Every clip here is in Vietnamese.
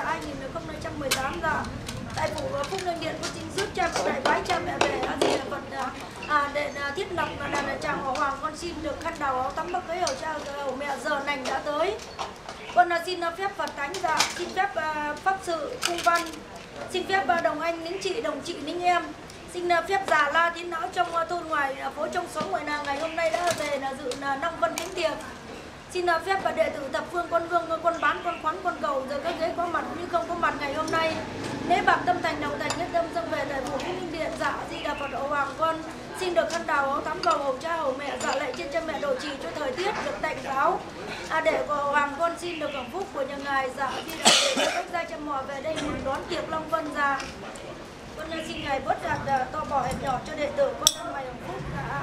2018 dạ. Tại phủ Phúc Ninh Điện có xin rước cha mẹ đại bái cha mẹ về A Di Đà Phật để thiết lập là chàng họ Hoàng, con xin được khăn đầu áo tắm bắc cưới hầu cha hầu mẹ giờ lành đã tới. Con xin phép Phật thánh dạ, xin phép pháp sự cung văn, xin phép đồng anh nính chị, đồng chị nính em, xin phép già la tín não trong thôn ngoài phố trong xóm ngoài làng ngày hôm nay đã về là dự là Long Vân Kính Tiệc. Xin phép và đệ tử thập phương con vương, con bán, con khoán, con cầu giờ các ghế có mặt như không có mặt ngày hôm nay. Lễ bạc tâm thành đầu thành nhất tâm dâng về tại phủ Phúc Ninh Điện dạ Di Đà Phật Hậu Hoàng, con xin được khăn đào áo tắm vào hầu cha hầu mẹ dạ lạy trên cha mẹ độ trì cho thời tiết được tạnh giáo. Để của Hậu Hoàng con xin được hưởng phúc của nhà ngài dạ Di Đà Phật cách ra chăm mò về đây mừng đón tiệc Long Vân dạ. Con xin ngài bớt gạt to bỏ hẹp nhỏ cho đệ tử con ăn mày hưởng phúc dạ.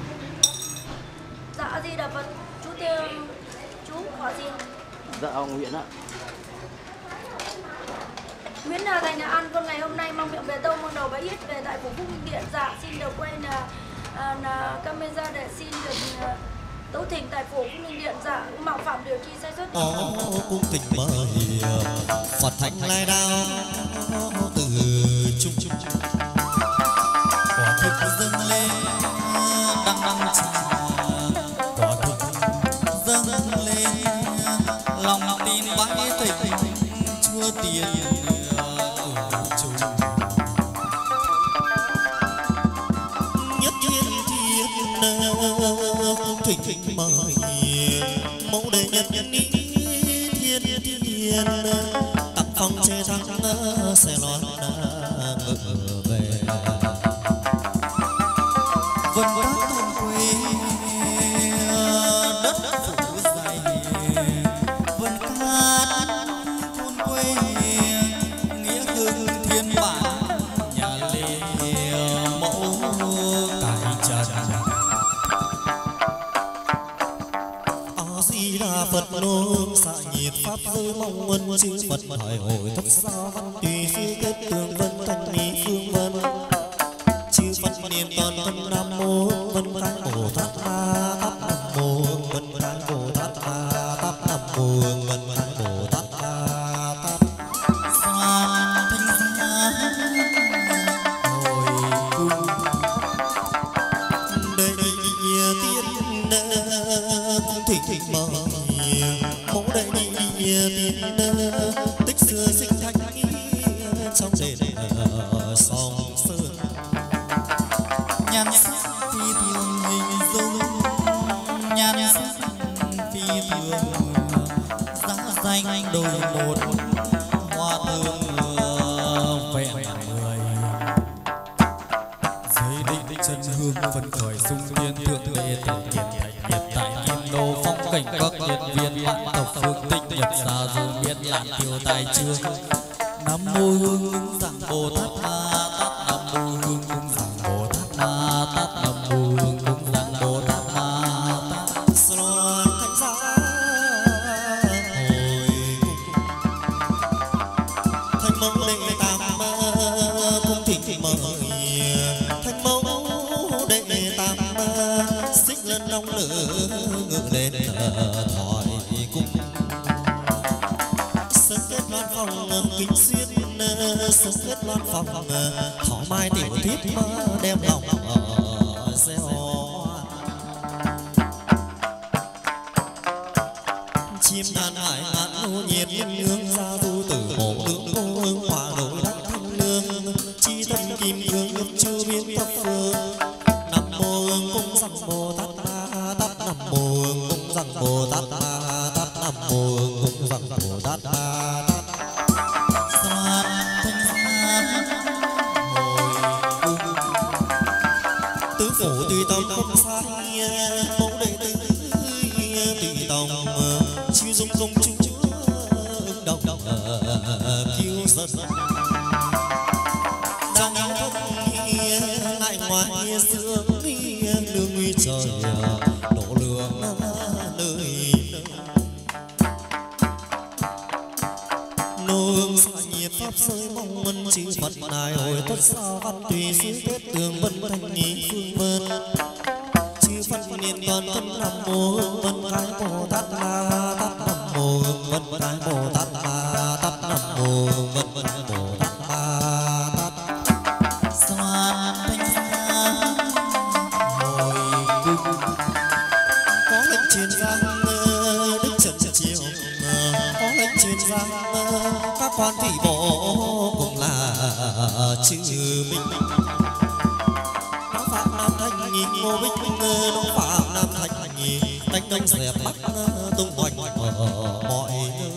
Dạ Di Đà Phật. Chú họ gì? Dạ ông Nguyễn ạ. Nguyễn Thành An con ngày hôm nay mong miệng về tâu mong đầu bái yết về tại phủ Phúc Ninh Điện dạ xin được quay là camera để xin được tấu thỉnh tại phủ Phúc Ninh Điện dạ mạo phạm điều chi sai sót. Cung tình mời Phật thánh lai đao từ chung quả thực dâng lên đăng đăng quả thực dâng lên lòng tin bái tịch chúa tiền chung nhất thiên thỉnh mời mẫu đệ nhất thiên thiên tặng phong chế thắng sẽ loan ngự về vân các thôn quê đất phủ dày vân cát thôn quê nghĩa hương thiên bản nhà lê mẫu cải trần A Di Đà Phật nô xạ nhiệt pháp giới mong ân chư Phật hỏi hội thất xa văn tùy sư kết tường vân thanh nghi phương vân chư Phật niệm toàn tâm nam mô vân khai Bồ Tát ma tát nam mô vân khai Bồ Tát ma tát nam mô vân khai Bồ Tát ma tát san thanh xa hồi cung đây tiên thỉnh mời mẫu đây tiên tích xưa sinh thanh trong đền song sơn nhan sắc phi thường hình dung nhan sắc phi thường giá danh đôi một hoa thơm vẹn người dưới định chân hương phấn khởi sung tiên thượng đệ tử kiệt thành hiện tại kim đô phong cảnh các điện viên vạn thập phương tích nhập xa dù biết lạn tiêu tài trương nam mô hương ứng rằng Bồ Tát ma tát nam mô hương ứng rằng Bồ Tát ma tát nam mô hương ứng rằng Bồ Tát ma tát xoan thanh giá hồi cung thanh mẫu đệ tam cung thỉnh mời thanh mẫu đệ tam xích lên long nữ ngự lên thỏi cung sân kết loan phòng kính xuyên sân kết loan phòng thỏ mai tiểu thiết đem lòng gieo chim đàn hải ngạn nô nhiệt nương ra du tử mộ nương cô hương hòa nội đắc thanh nương chi tâm kim cương ngập chưa biến thập phương nam mô hương cung rằng Bồ Tát ma tát nam mô hương cung rằng Bồ Tát ma tát nam mô hương cung rằng Bồ Tát ma tát san thanh giá hồi cung tứ phủ tùy tâm không sai mẫu đệ tử tùy tâm chư dung công chúng đồng kiêu giận trong không ngại ngoài sương nương nguy trời đổ lường nơi nô hương xạ nhiệt pháp giới mong ân chư Phật nài hồi tất xa văn tùy sư kết tường vân thanh nghi phương vân chư Phật niệm toàn tâm nam mô hương vân khai Bồ Tát ma tát nam mô hương vân khai Bồ Tát ma tát nam mô quan thì bỏ cũng là chữ mình nó phạm nam thanh nhị ngô bích nó phạm nam thanh nhị đánh dẹp bắt tung hoành ở mọi nơi.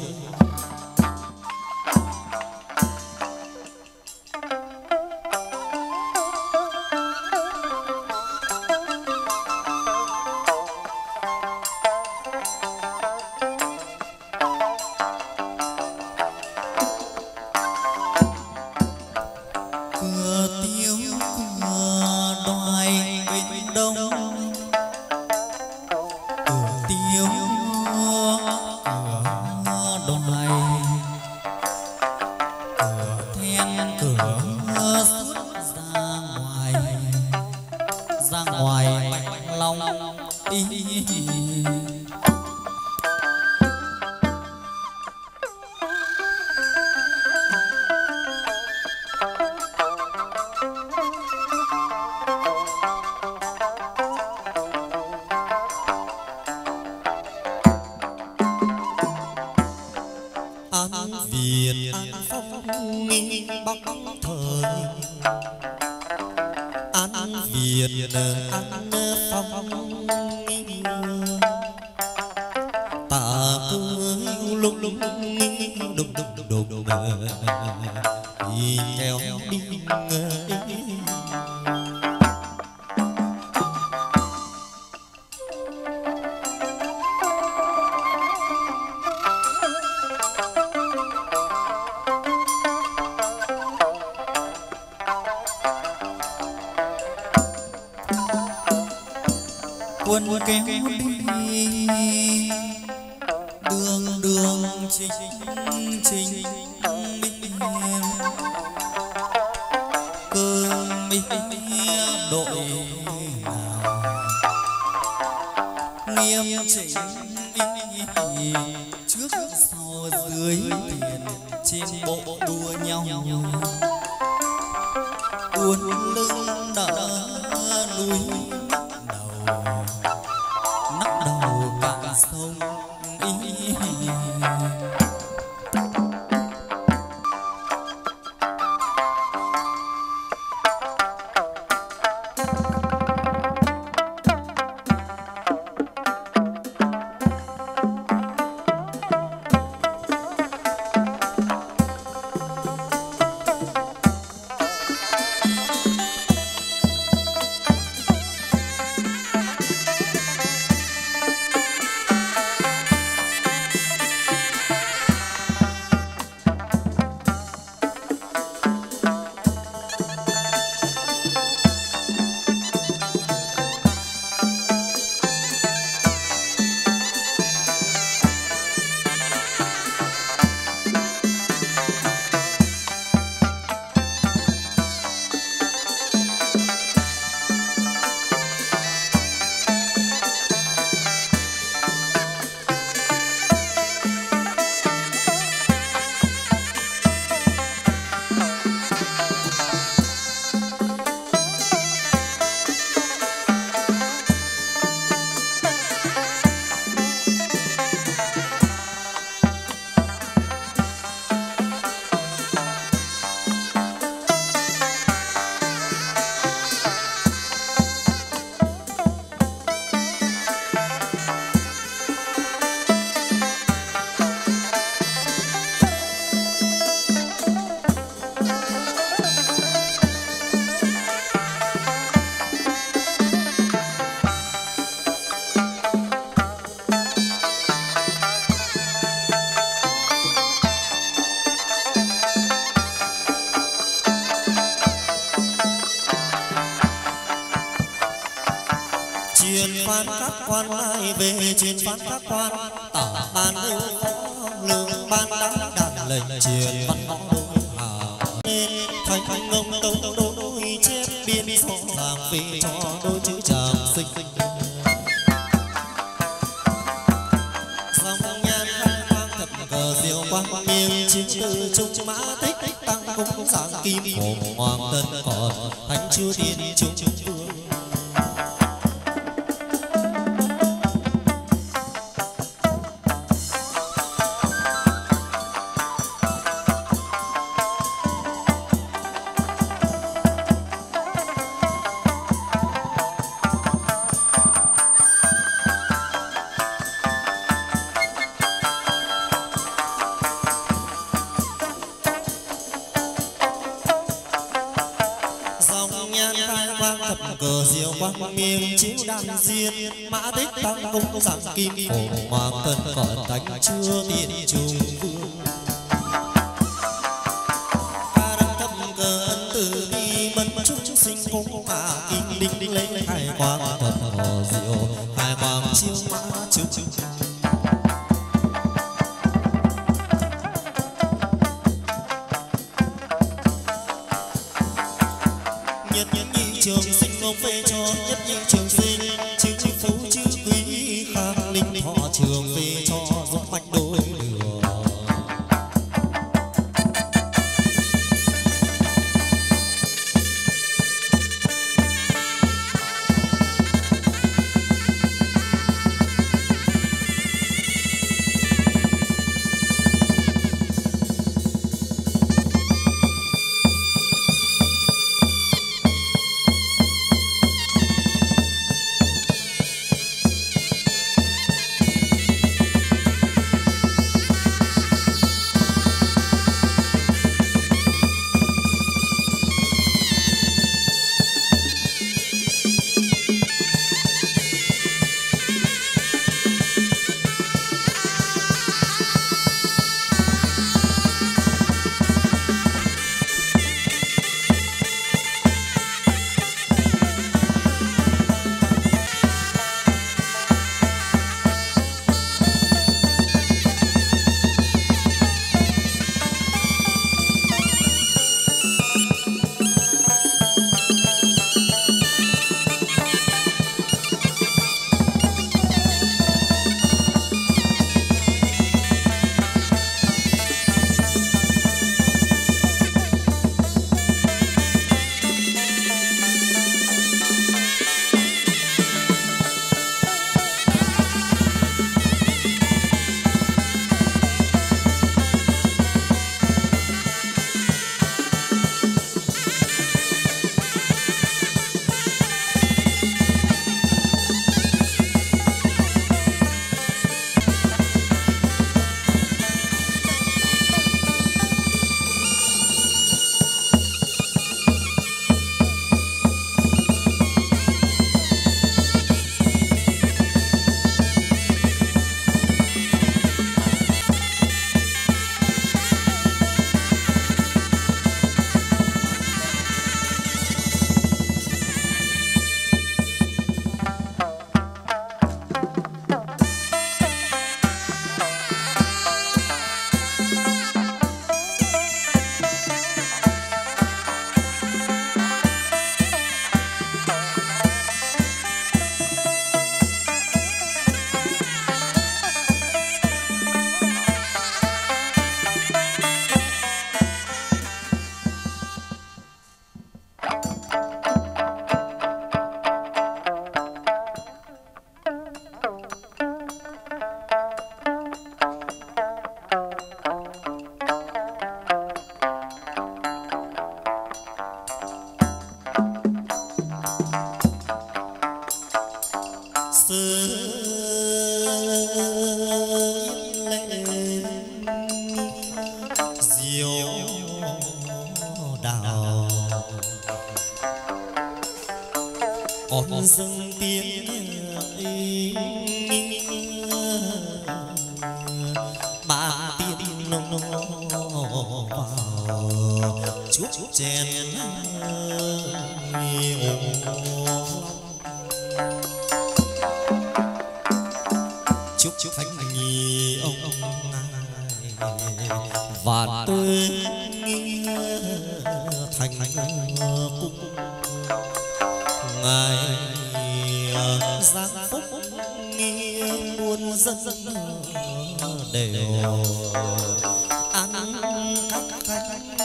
quân kéo đi đường đường trình trình cơn mi đội nào nghiêm chỉnh trước sau dưới tiền trên bộ đua nhau cuốn lưng đỡ núi nắp đầu cạn sông về truyền văn các quan tỏ ban yêu phó lương ban đàn lệnh truyền văn ngõ đôi hà nên thành ngông tông đôi chép biên rõ ràng về cho đôi chữ chàng sinh dòng nhan mang thật cờ diệu quang miên chiến từ trung mã tích tăng cung giảng kim phổ hoàng tân còn thánh chúa tiên trung vương. nghiêng chiếu đàn diên mã tích tăng công giảng kim phổ hoàng tân còn thánh chưa tiền trùng vương ca đăng thâm cờ ân từ bi mân chúng sinh cung mà kim đinh lấy khai quang thật hò diệu khai quang chiếu mã chúc trường sinh ông phê cho nhất nhị trường sinh chữ phú chữ quý khang linh họ trường phê cho giúp mạch đôi đường dâng tiếng mà tiên nông vào chúc chén chúc khánh nhi ông và tôi thành cung ngài giang phúc muôn dân đều an các khánh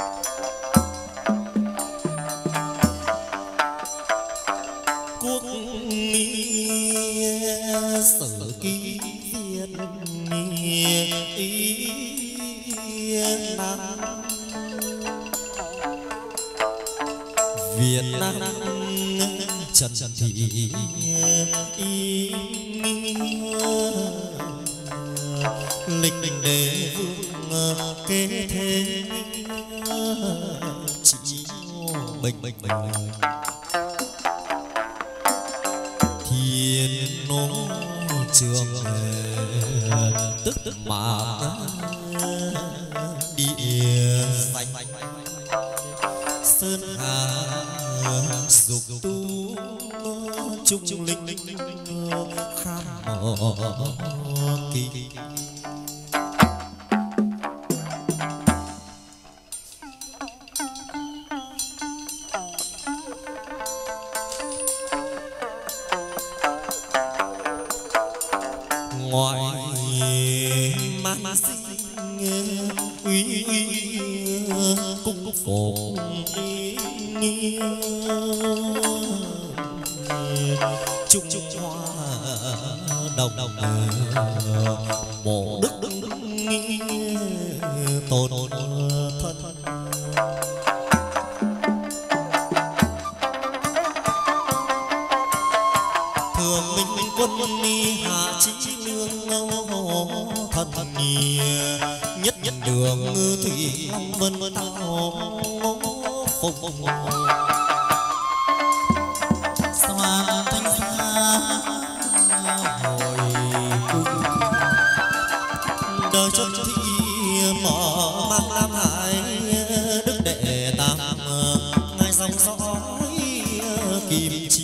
quốc Việt Nam trần thị lịch đế vương kế thế chỉ bình bình thiên nô trường tức mà địa danh sơn hà dục tu trung linh kham kỳ ngoài man sinh uy cung phổ chúc hoa đồng bộ đức tôn thân thường minh quân đi hạ chí lương thần nhất nhất đường thủy vân tao phục xoa thanh xa hồi cung đời chân thị mở mang lam hải đức đệ tam ngài dòng dõi kim chi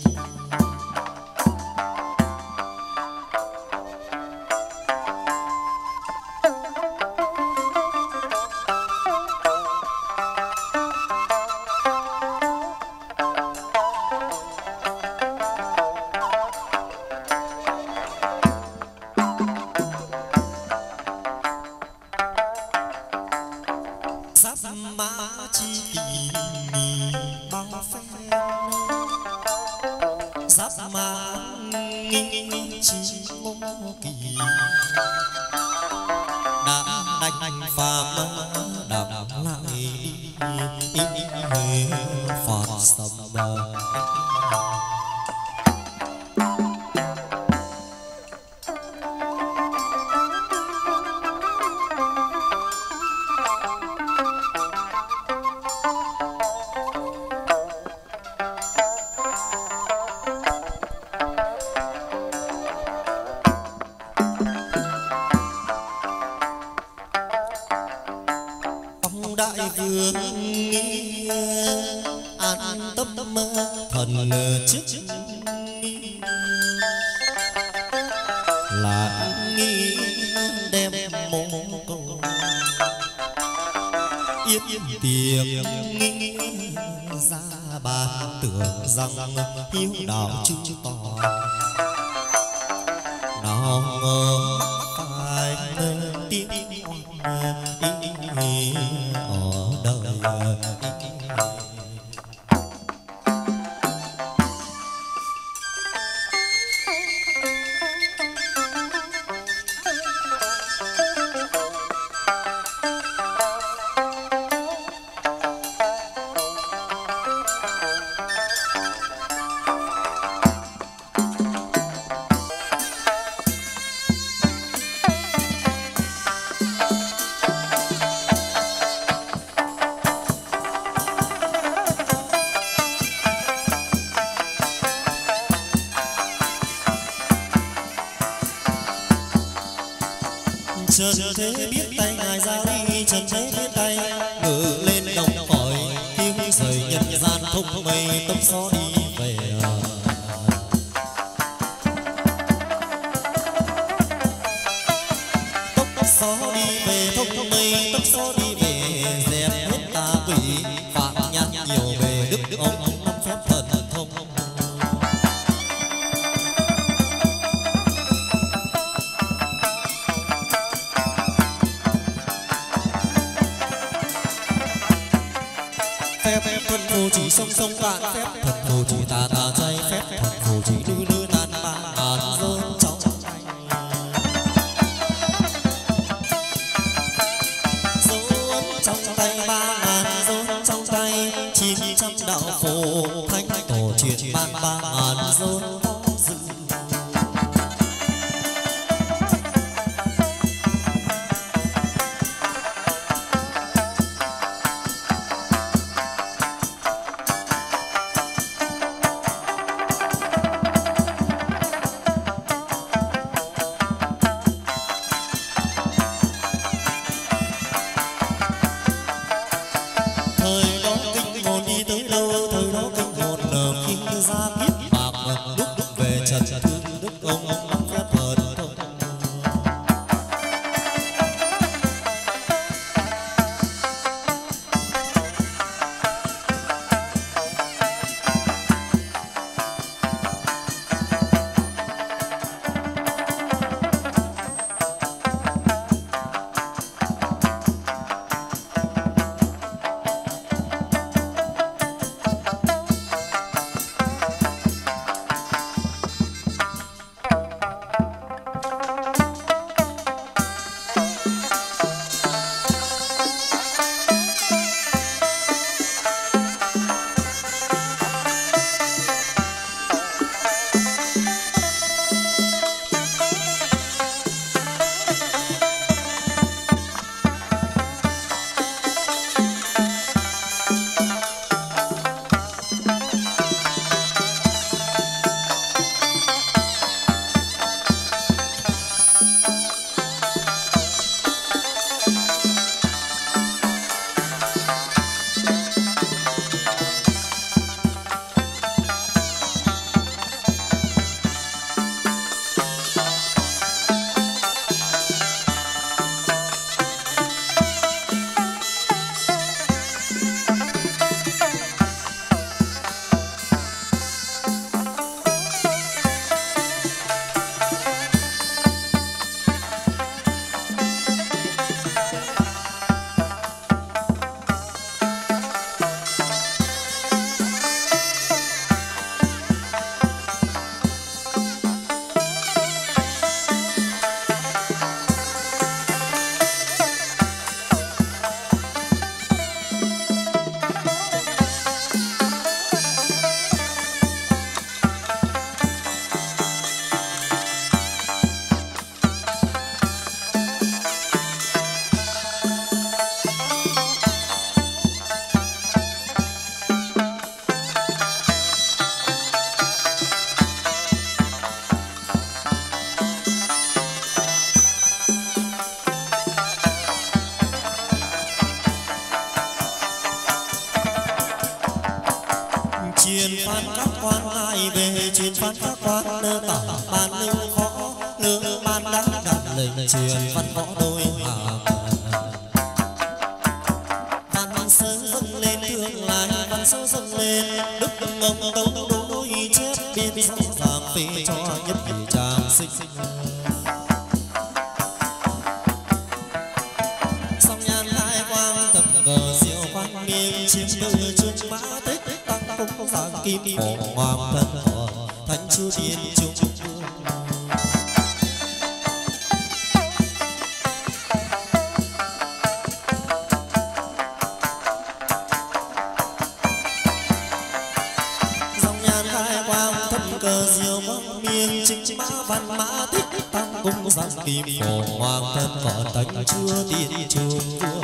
hiếu đạo chú tỏ nào ngờ phải tiếng ở đời trần thế biết tay ngài ra đi trần thế biết tay ngự lên đồng cõi tiếng rời nhân gian thông mây tâm gió đi về tốc gió đi về thông mây tốc gió đi về dẹp hết tà quỷ phạm nhát nhiều về đức ông năm phép thần thông phép thuần phù chỉ sông sông cạn phép thuần phù chỉ tà tà chay phép thuần phù chỉ lư lư tan ba ngàn rơi trong dấu trong tay 3.000 dấu trong tay 900 trăm đạo phổ thánh tổ truyền ban 3000 dôn dự. truyền phán các quan ai về truyền phán các quan nơ tả ban lưu khó nơ ban đã đặt lệnh truyền văn võ đôi hàng văn sơ dâng lên tương lai văn sơ dâng lên đức ngông tấu đôi chép biên rõ ràng phê cho nhất vị tràng sinh song nhan lai quang thập cờ diệu quang miên chiếm đôi chuông mã tích tăng cung giang kim phổ hoàng thân thọ thánh chúa tiên trung văn mã tích tăng cung giang kim phổ hoàng thân thọ thánh chúa tiên trung vương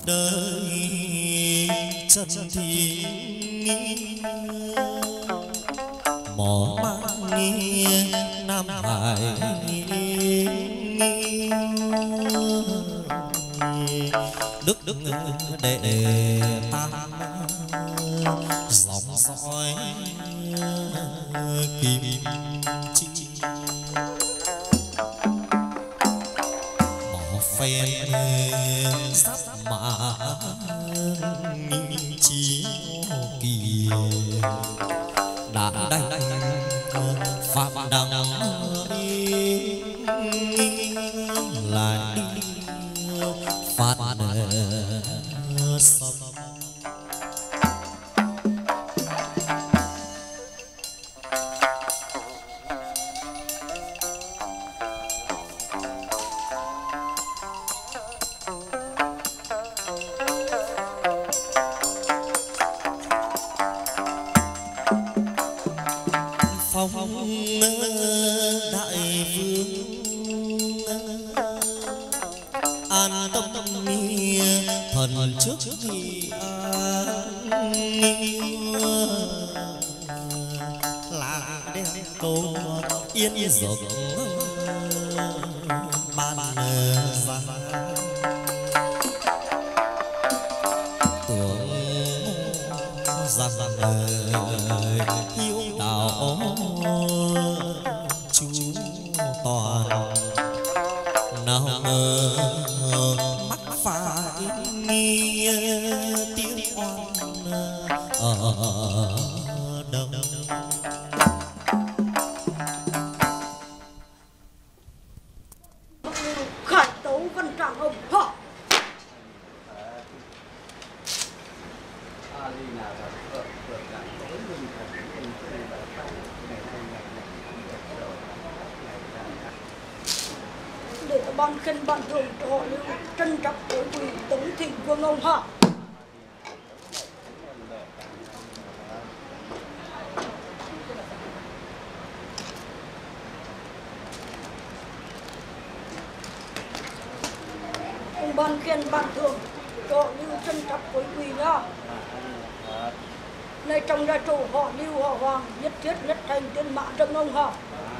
đời chân thì mỏ mang Nam Hải đức đệ ta dòng dõi kim chi bỏ phen sắp mà chí kỳ đã đánh phạm đăng lại phát sâm đại vương an tâm thần trước khi là đêm câu yên rộng ban ra tưởng rằng hiếu đạo chú toàn nào ngờ mắc phải tiếng oan ở đâu. Khởi tấu văn trạng ông họ để ban khen ban thưởng cho họ lưu trân trọng với quỳ tống thị vương ông họ. Ông ban khen ban thưởng cho họ lưu trân trọng với quỳ nhá. Này trong gia chủ họ lưu họ hoàng nhất thiết nhất thành tiên mã trong ông họ.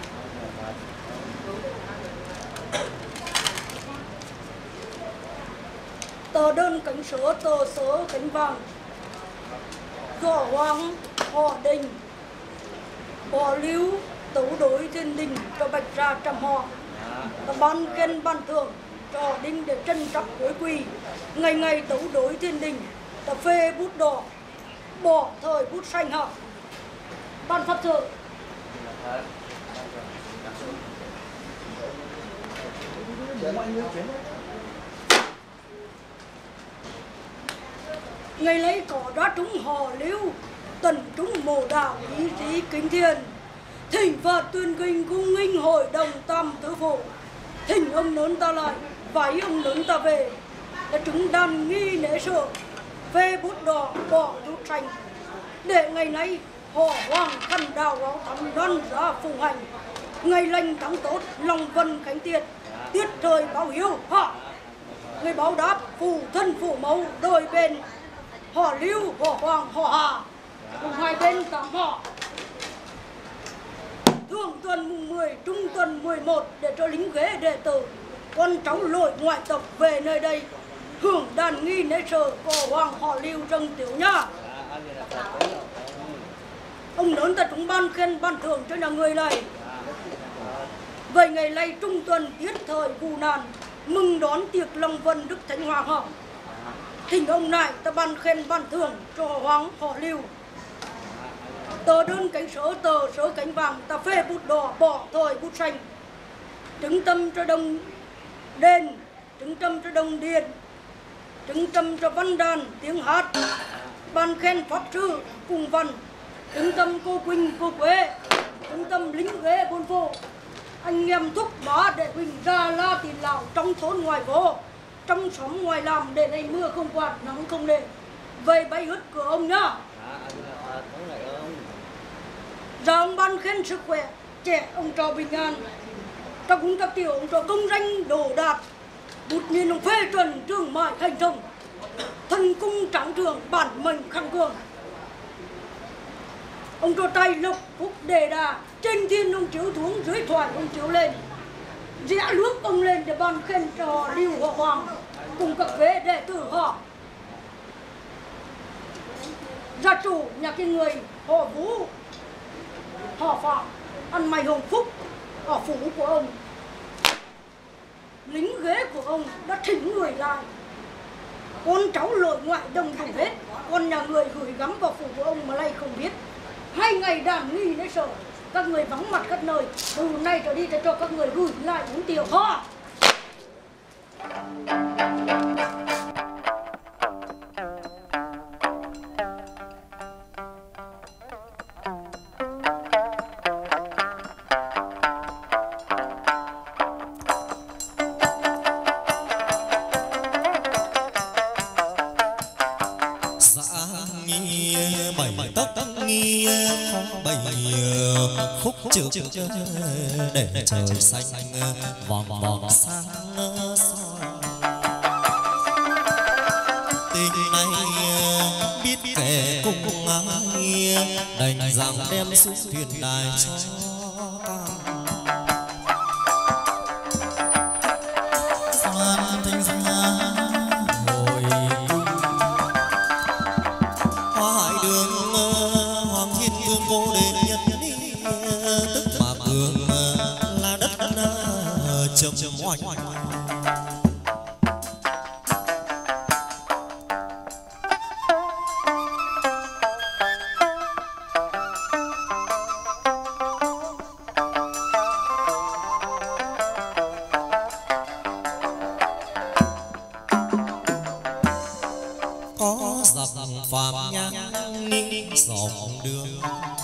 Tờ đơn cánh sớ tờ sớ cánh vàng họ hoàng họ đình họ lưu tấu đối thiên đình cho bạch ra trăm họ. Ta ban khen ban thưởng cho họ đinh để trân trọng cuối quỳ ngày ngày tấu đối thiên đình. Ta phê bút đỏ bỏ thời bút xanh họ ban pháp thượng. Ngày lấy có đã trúng họ lưu tần trúng mồ đạo ý chí kính thiên thỉnh Phật tuyên kinh cung nghinh hội đồng tam tứ phụ thỉnh ông lớn ta lại vái ông lớn ta về đã trúng đàn nghi lễ sự phê bút đỏ bỏ bút xanh để ngày nay họ hoàng thần đạo áo thắm đoan giá phùng hành ngày lành thắng tốt lòng vân khánh tiệt tiết thời báo hiếu họ người báo đáp phụ thân phụ mẫu đôi bên họ lưu họ hoàng họ hà cùng hai bên tám họ thường tuần mùng 10 trung tuần 11 để cho lính ghế đệ tử con cháu lội ngoại tộc về nơi đây hưởng đàn nghi lễ sở của hoàng họ lưu trong tiểu nha. Ông lớn ta chúng ban khen ban thưởng cho nhà người này. Vậy ngày nay trung tuần tiết thời cù nàn mừng đón tiệc Long Vân Đức Thánh Hoàng họ thỉnh ông này ta ban khen ban thưởng cho hoàng họ lưu. Tờ đơn cánh sớ tờ sớ cánh vàng ta phê bút đỏ bỏ thời bút xanh trứng tâm cho đồng đền trứng tâm cho đồng điền trứng tâm cho văn đàn tiếng hát ban khen pháp sư cùng văn trứng tâm cô Quỳnh cô Quế trứng tâm lính ghế buôn phố anh em thúc bá để Quỳnh ra la tiền lão trong thôn ngoài phố trong xóm ngoài làm để này mưa không quạt nắng không để về bay hứt cửa ông nhá. Giờ ông ban khen sức khỏe trẻ ông cho bình an ta cũng các tiểu ông cho công danh đồ đạt bút nhiên ông phê chuẩn trương mại thành thông Thần cung trắng trường bản mệnh khang cường. Ông cho tay lục phúc đề đà, trên thiên ông chiếu xuống, dưới thoại ông chiếu lên. Rẽ nước ông lên để ban khen cho Lưu Họ Hoàng cùng các vế đệ tử họ. Gia chủ nhà cái người họ Vũ, họ Phạm ăn mày hồng phúc ở phủ của ông. Lính ghế của ông đã thỉnh người lại. Con cháu lội ngoại đông đủ hết. Con nhà người gửi gắm vào phủ của ông mà nay không biết. 2 ngày đàn nghi lấy sợ. Các người vắng mặt các nơi. Từ nay trở đi cho các người gửi lại uống tiểu ho. Trước để trời xanh vòng vòng sáng soi tình này biết kẻ cùng ai đành rằng đem xuống thuyền đài cho Phan Thanh Gia ngồi hoa hải đường Hoàng Thiên Vương cô đến nhân tức mà cường là đất chầm oanh có giặc phàm nhang ninh dòng đường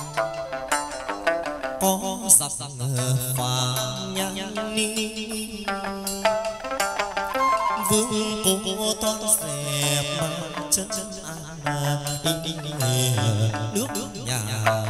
có giặc phàm nhang ninh vương cô toan xẹp chân an nước nhà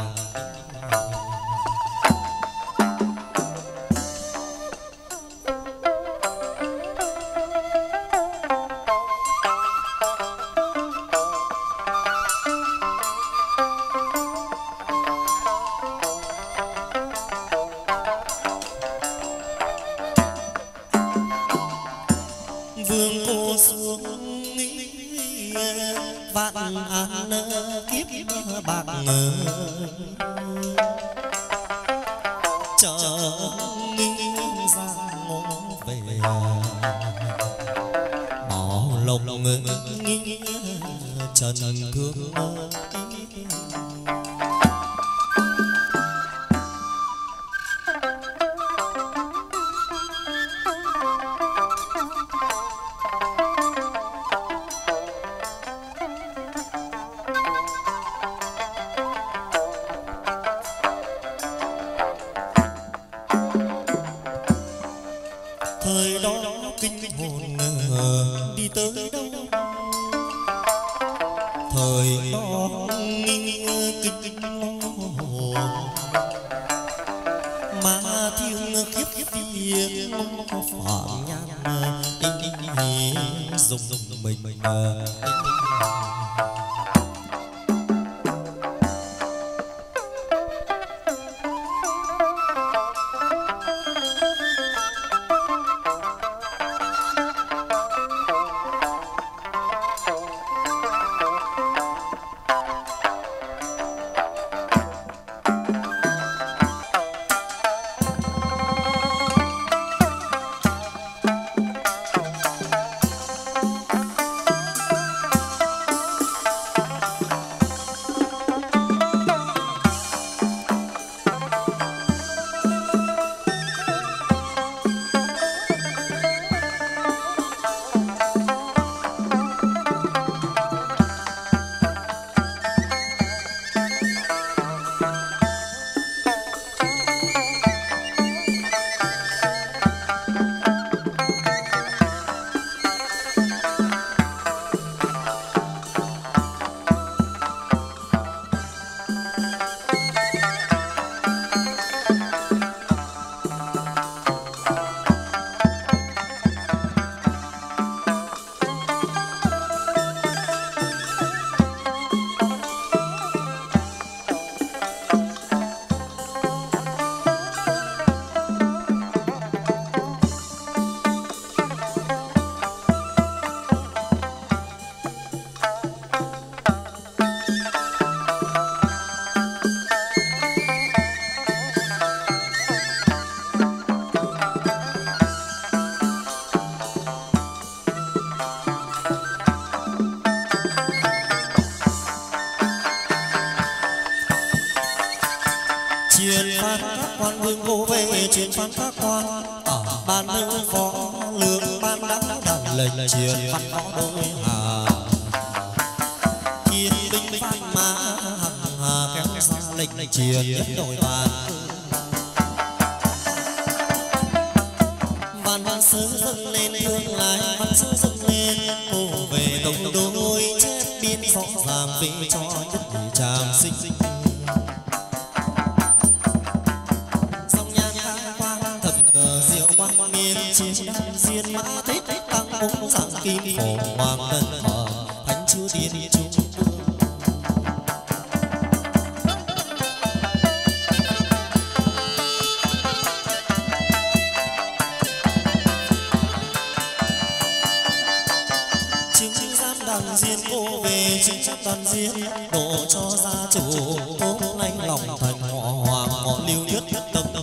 vương cô xuống vạn an kiếp bạc chờ ra ngô về bỏ lồng trần thương thời đó kinh hồn đi tới đâu thời đó kinh hồn mà thiên khiếp việc phạm nhang dùng mình vương vô về truyền phán các quan ở ban hưng phó lương ban đắc đàn lệnh truyền phán phó đôi hà thiên binh phanh mã hằng hà kéo ra lệnh truyền nhất đội bàn văn sứ dâng lên thương lại văn sứ dâng lên cô về đồng đôi chết biên rõ ràng vì cho nhất vị tràng sinh diên mã thích tăng cũng dạng kim phổ hoàng tân thờ thánh chúa tiên trung chứng giám đàn diên cô về chứng chấp đàn diên độ cho gia chủ ôm lanh lòng thành họ hoàng họ lưu nhất tâm tâm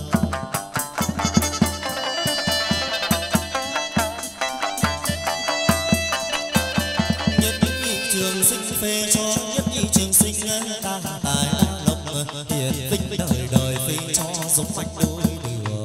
phê cho nhất nhị trường sinh ta tài lộc hiền vinh đời đời phê cho giống mạch đôi đường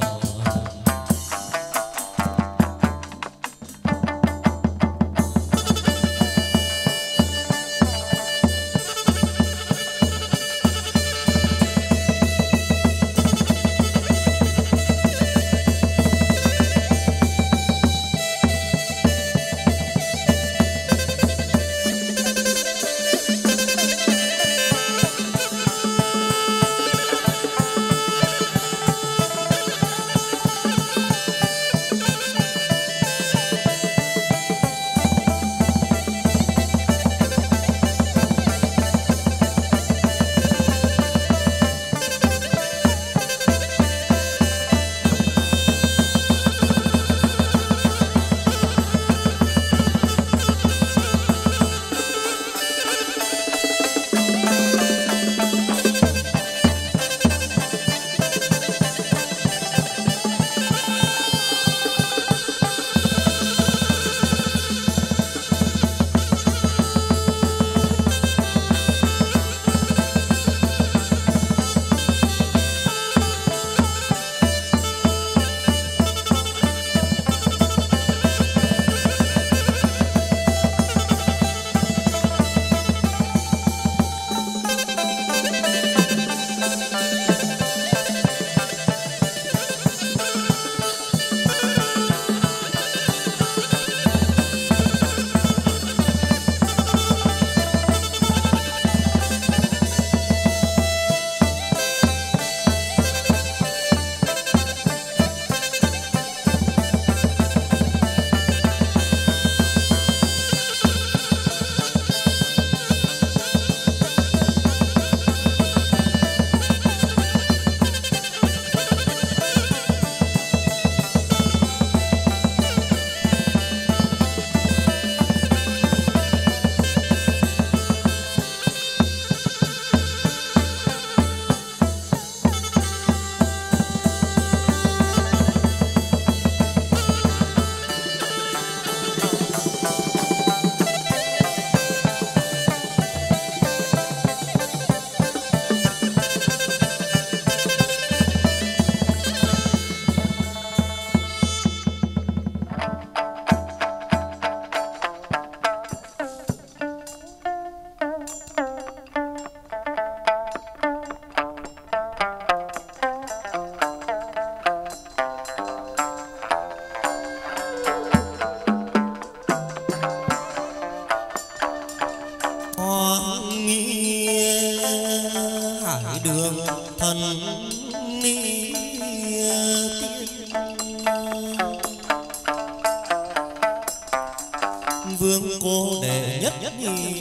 vương cô đệ nhất nhị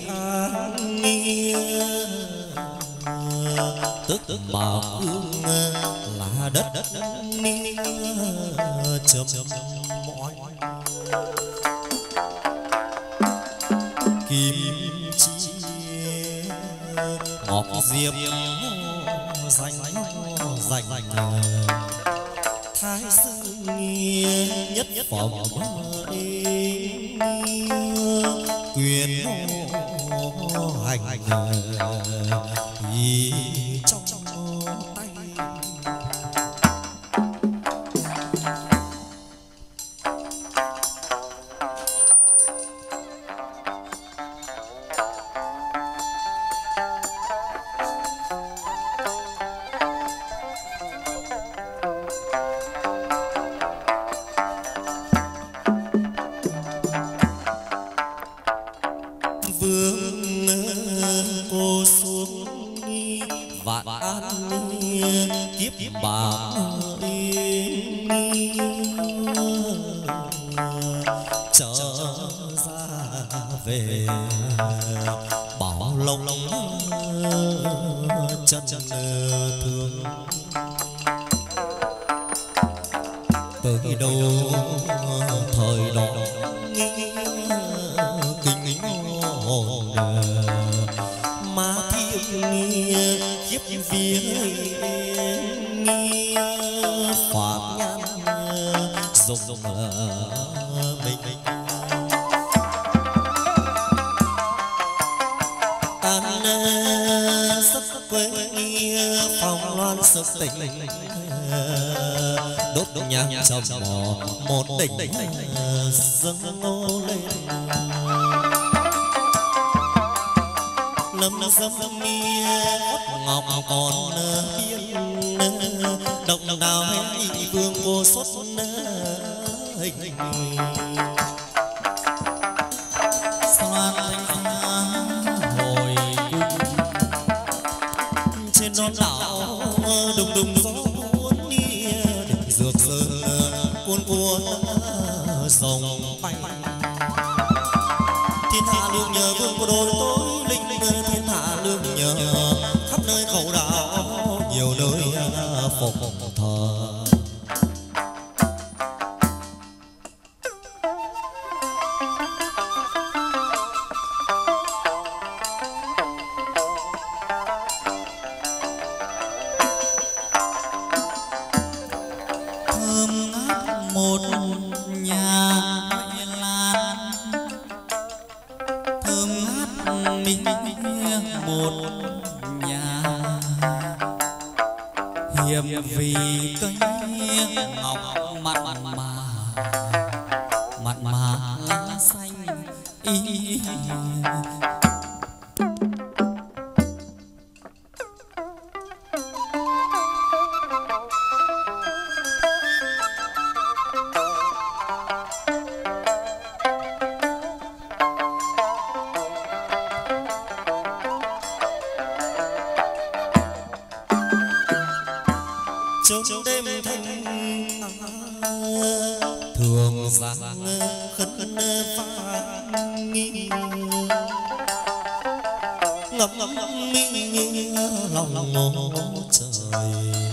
an tức bảo hương là đất ni chấm mỏi kim chi ngọc diệp dành thái sư nhất phẩm quyền hành trong tay về bảo lòng chân thương tới đâu thời đó kinh hồn mà thiên kiếp viếng phạm nhân dùng mình tan sắc quê phong loan sức tình đốt nhang trong mò một đỉnh dâng ngô lên lâm dâm mi ngọc còn biên động đào hay vương vô xuất hình xoan thanh hồi cung trên non đảo đùng đùng gió cuốn đi dược sơn cuốn cuốn dòng bay thiên hạ lương nhờ vương của đôi tôi linh thiên hạ lương nhờ khắp nơi khẩu đạo nhiều nơi phục thờ thơm ngát một nhà ngoại lan thơm ngát mình một nhà hiểm vì cây ngọc mặn mà lá xanh y trong đêm thanh thường giang khấn vang nghi ngập mi lòng ngô trời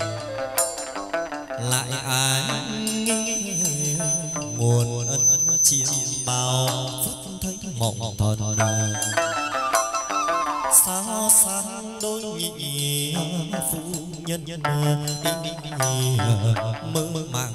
lại ai nghi nguồn ân chiêm bao phút thấy mộng thần sao sáng đôi nhị phu nhân mơ màng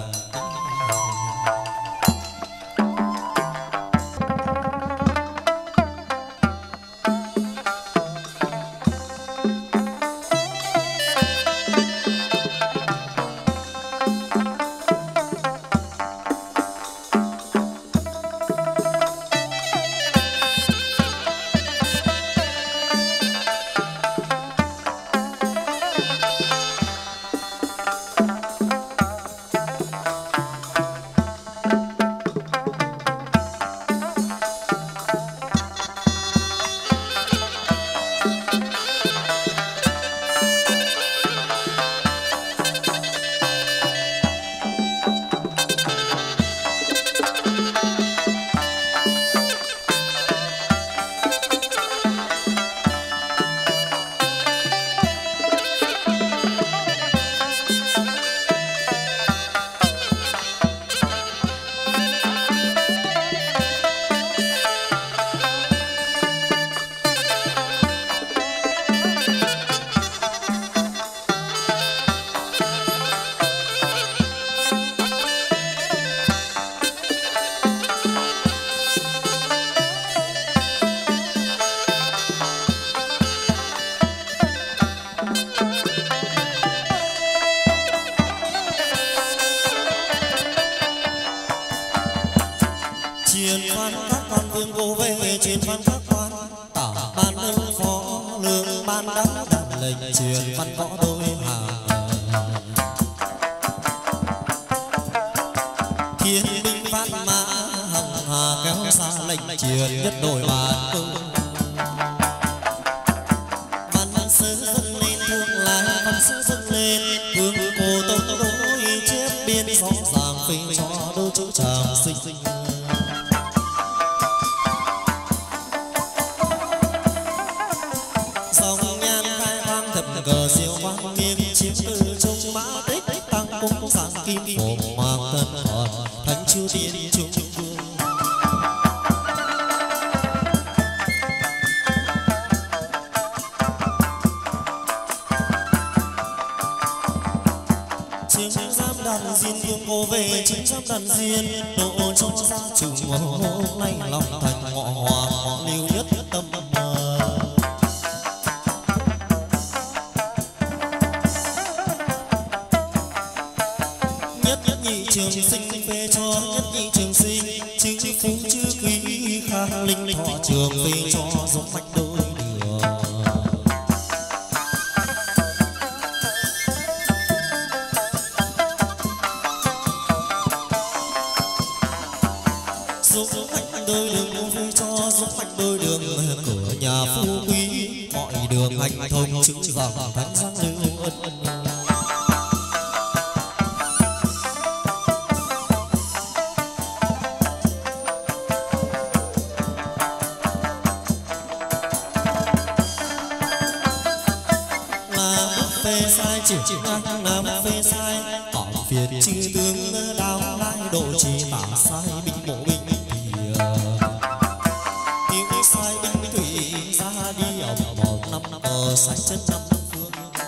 truyền văn võ đôi hàng thiên binh phát mã hằng hà kéo xa lệnh truyền nhất đổi bàn cương văn sứ dâng lên thương lại văn sứ dâng lên hương cô tôn đối chép biên rõ ràng phê cho đôi chữ chàng sinh cờ diệu quang miên chiếm từ trong mã tích tăng cung sáng kim phổ hoàng tân hòn thánh chư tiên trung vương. Chiếm giam đàn diên vương cô về chiếm giam đàn diên độ cho gia trùng hôm nay lòng thành ngọ hòa ngọ lưu nhất tâm trường sinh phê cho nhất nhị trường sinh chữ phú chữ quý khang linh thọ trường phê cho giống mạch đôi đường giống mạch đôi đường phê cho giống mạch đôi đường cửa nhà phú quý mọi đường hành thông chữ rằng thánh giang lưu ân chữ ngang nam phê sai họ việt chư tướng đao lai độ trì tả sai binh bộ binh thì tiếng sai binh thủy ra đi ở một năm sai chân năm phương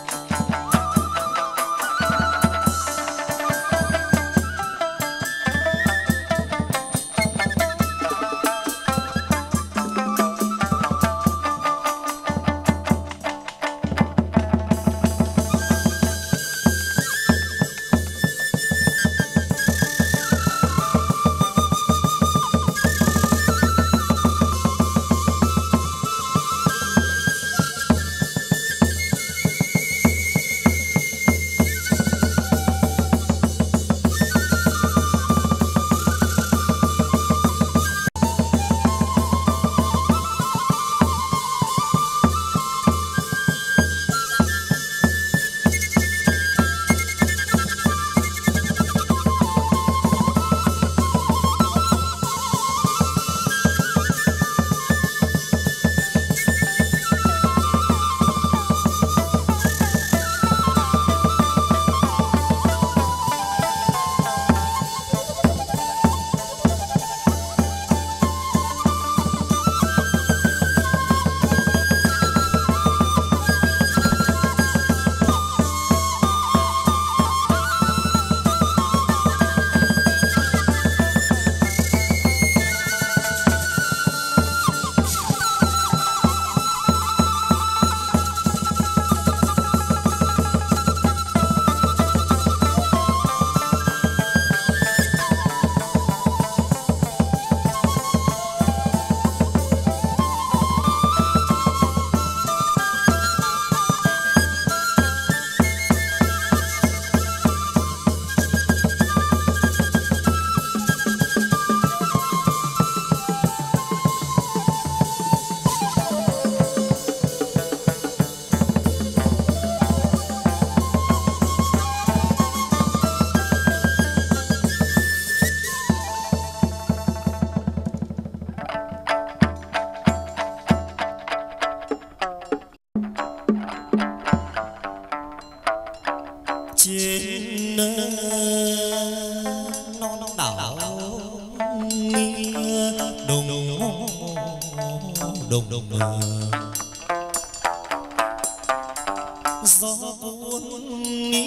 gió cuốn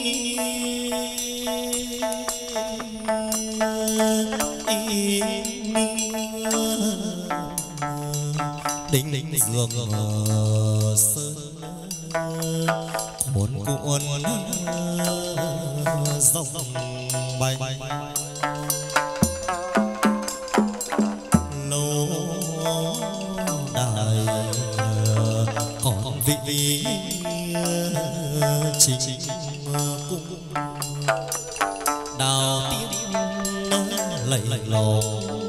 đỉnh đỉnh giường sơn cuốn cuốn dòng bay lâu đài còn vị chính cung đào tiên lạy lầu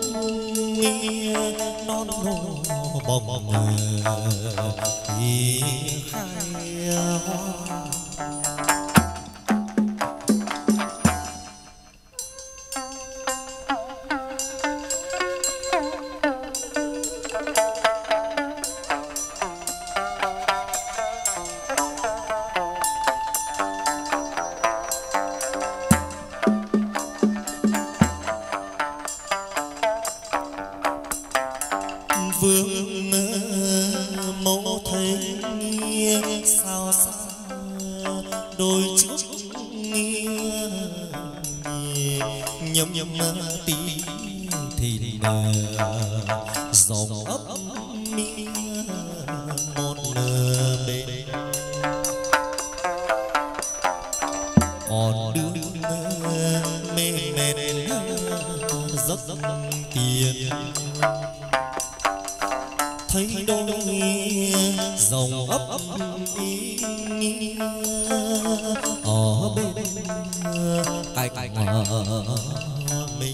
non bồng khai hoa. vương mẫu thấy sao xa đôi chút nhâm nhâm tí thì dòng ấp mi một bên còn đương mê mệt giấc tiền thấy đôi dòng ấp ở bên cạnh mình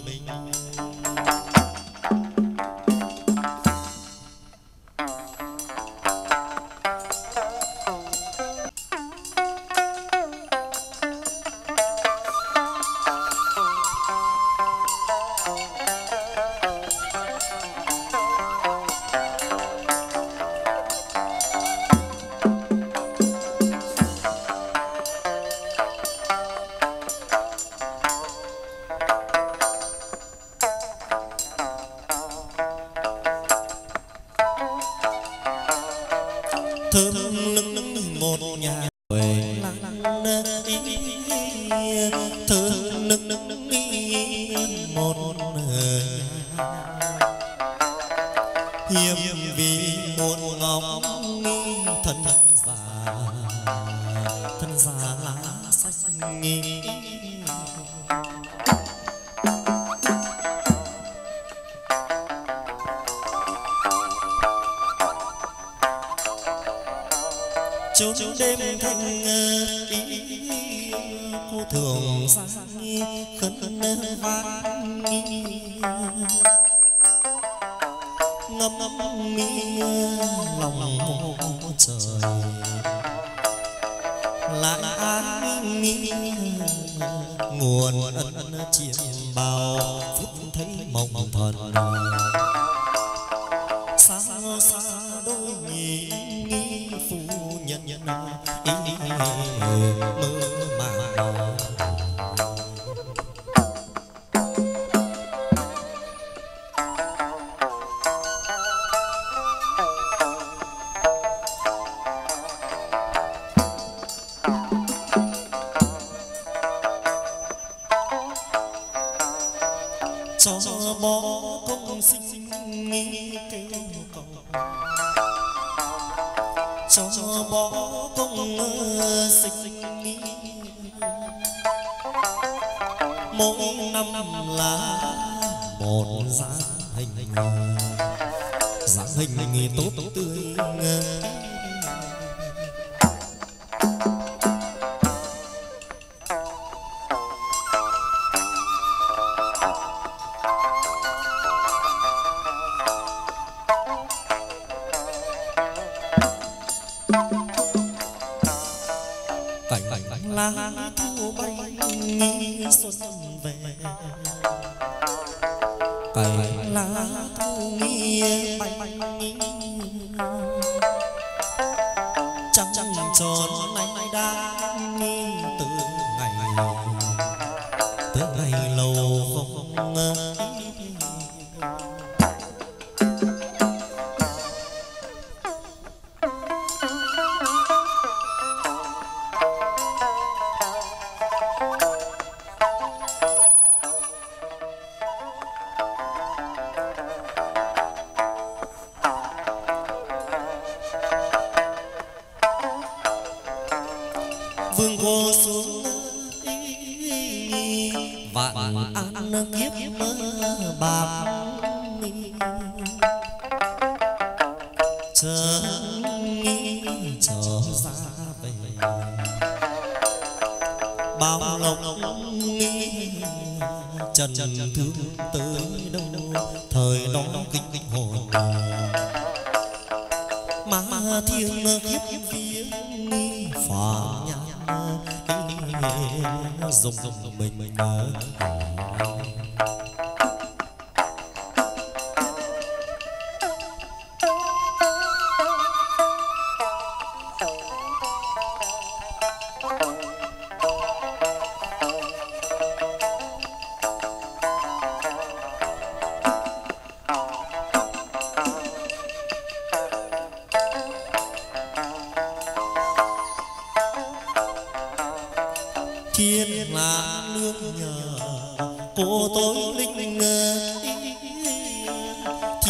thơm nức một nhà quê thơm nức một hiếm vì một ngóng thân già lá xanh chốn đêm thanh ý cô thường sang khấn vang ngâm mi lòng trời lại an mi nguồn ân chiêm bao phút thấy mộng thần xa xa đôi nhị phu nhân mơ màng cho bỏ công sinh kêu cầu cho bỏ công sinh mỗi năm là một dáng hình tốt tươi cảnh lá thu bay xuân về cảnh lá thu nghi bay trăng tròn nay đang từ ngày lâu không vương cô xuống vạn an kiếp bạc chờ ra về bao lộc trần thương tới đâu thời đó kinh hồn mà thiên kiếp viếng phàm nhã dùng mình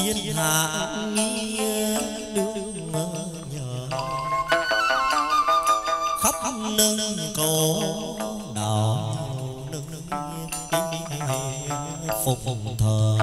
thiên hạ nghĩa đương nhờ khắp nơi cầu đạo phục thờ.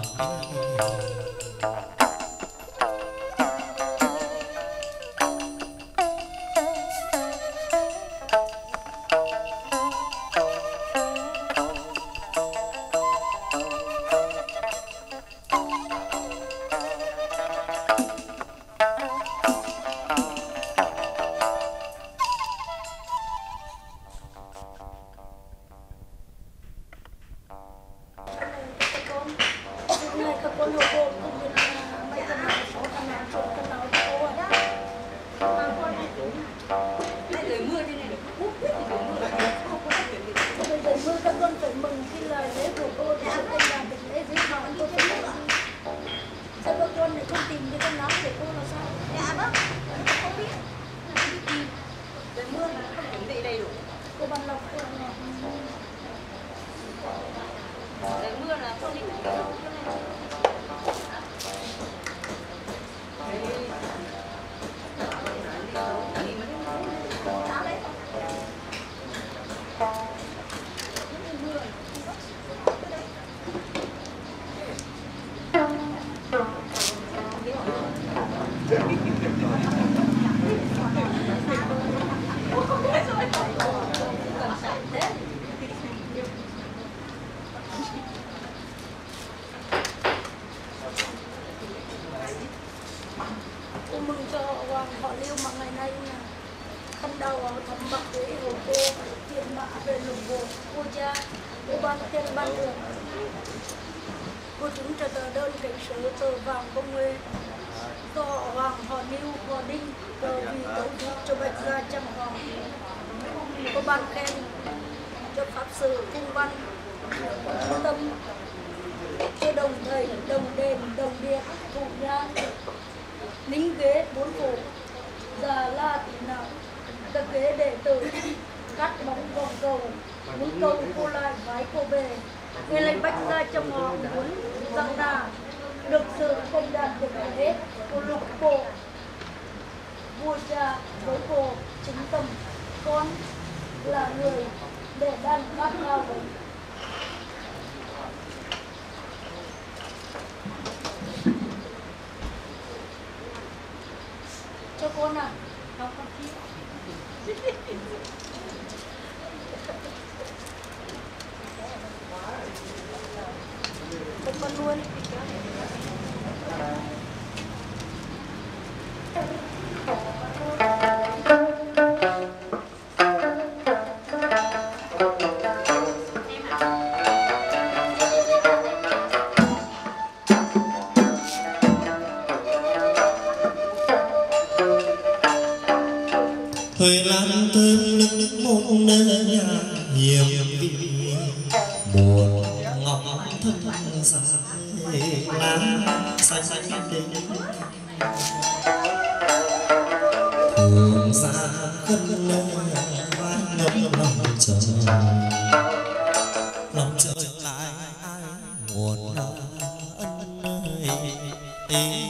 Thời lan thơm nức một nhà hiểm vị buồn ngọc thân xa lá xanh xanh đến thường xa khân vai ngập lòng chờ lại ai nguồn ân ơi.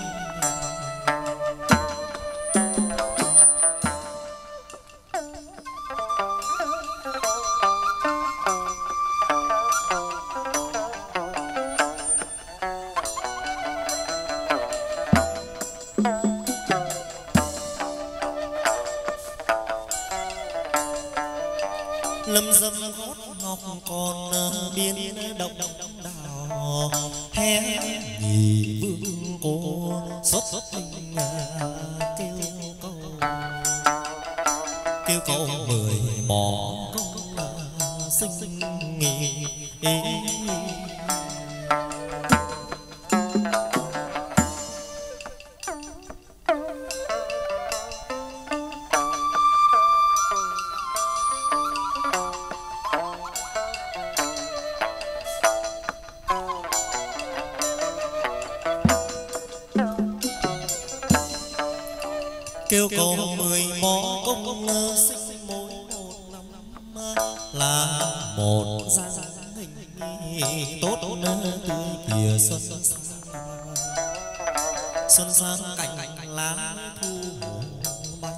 Lâm dâm gót ngọc còn biên động đào hé nhị vương cô xuất hình kêu câu người bỏ công sinh nghỉ. Kêu cầu mười bỏ công sinh mỗi một năm là một gia hình tốt tươi kìa xuân xuân sang cành lá thu bay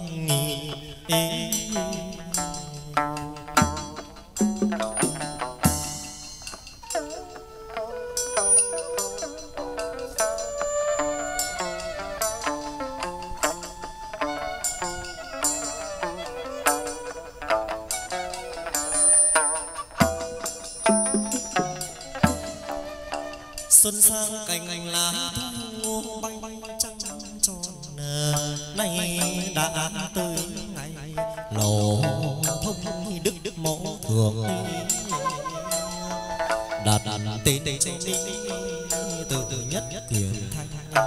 xuân sang cành lá thu bay trăng tròn nay đã tới ngày lầu thông đức mẫu thường đạt tên trên đi từ nhất quyền thanh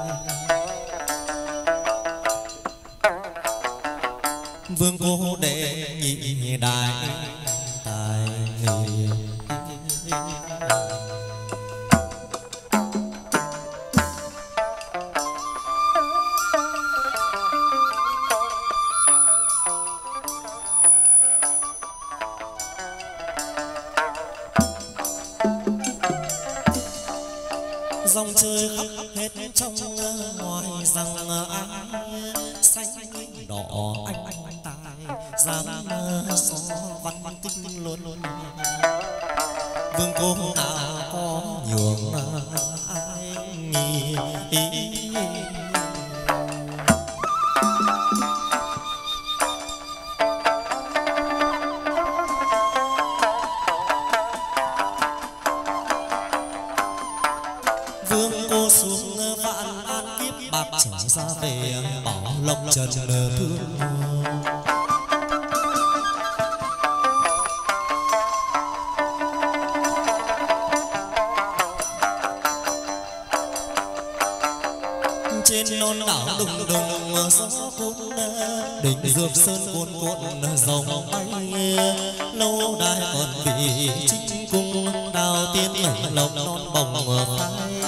vương cô đệ nhị đại tài dòng chơi khắp hết trong ngoài rằng ai xanh đỏ anh tài dám so văn tinh luôn vương cô nào có nhường ai nghi vương cô xuống vạn an kiếp bạc trở ra về bảo lộc trần thương trên non đảo đùng đùng gió cuốn đỉnh dược sơn cuồn cuộn dòng bay lâu đài còn bị trinh cung đào tiên mảnh lộc non bồng phai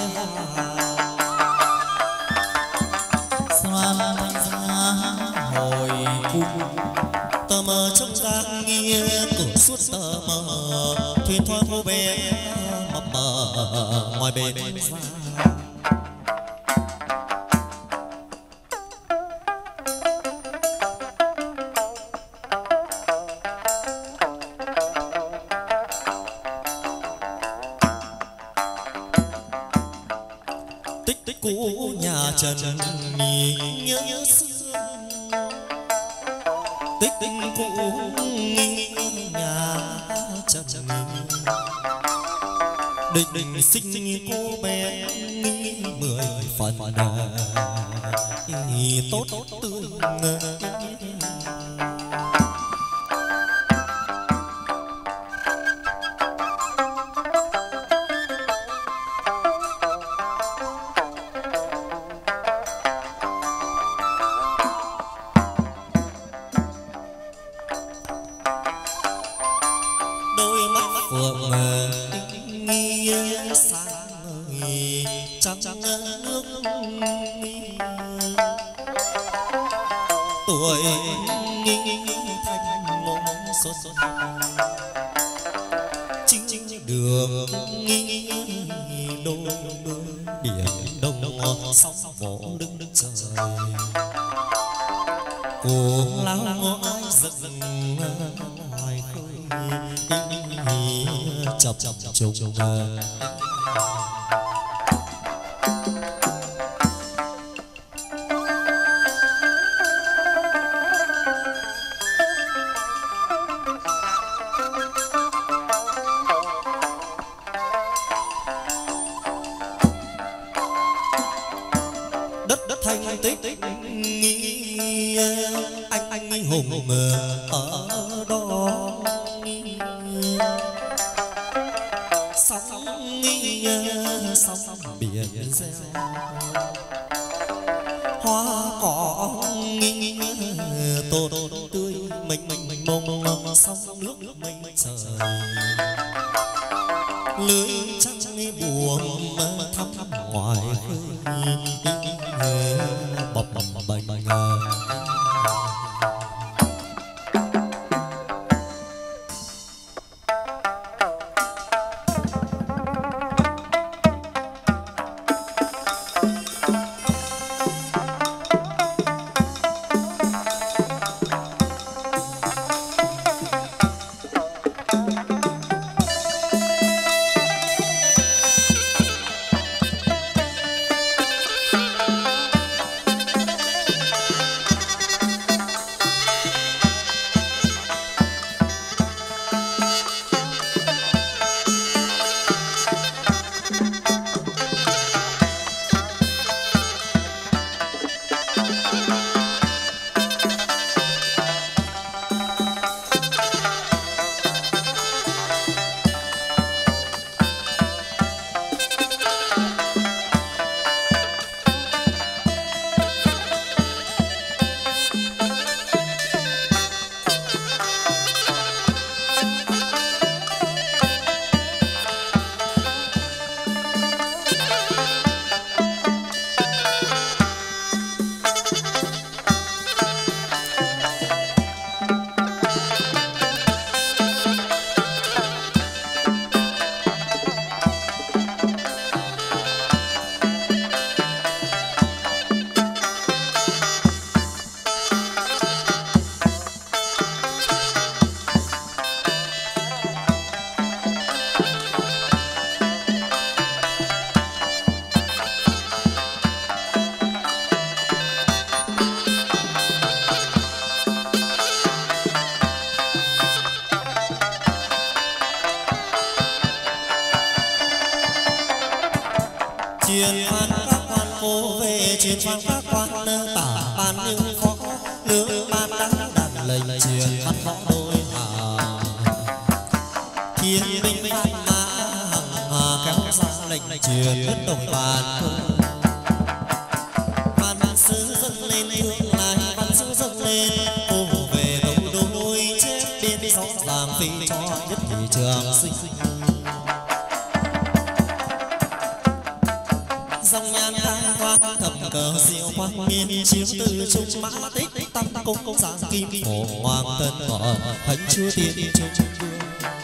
xoan ra hồi cung tờ mờ trong gian nghe cửa suốt tờ mờ thuyền thoa cô bé mập mờ ngoài bến ra tích cũ nhà Trần nhớ xưa tích cũ nhà Trần định sinh cô bé 10 phần tốt tươi đôi mắt phượng nghi sáng ngời trắng nước tuổi nghi thanh ngôn xuân chính đường nghi đôi biển đông sóng vỗ đứng trời cô lao ai giận ngoài khơi chập trùng đất thanh tích nghi anh hùng ở đó sóng nghi sóng biển reo hoa cỏ nghi tô tươi mình mông sóng nước mình trời lưới trăng buồn thăm ngoài khơi bập bềnh truyền phan các quan cô về truyền phan các quan tả ban những khó lưỡng ban đăng đàn lệnh truyền phan võ đôi hà thiên binh phan mã hằng kéo ra lệnh truyền bất đồng bàn văn sư dâng lên thương lại văn sư dâng lên cô về tấu đôi chết biên rõ ràng phi cho nhất thị trường sinh dòng nhan khai hoa thập cờ diệu quang miên chiếu từ trung mã tích tăng công giáng kim phổ hoàng tân mở thánh chúa tiên trung vương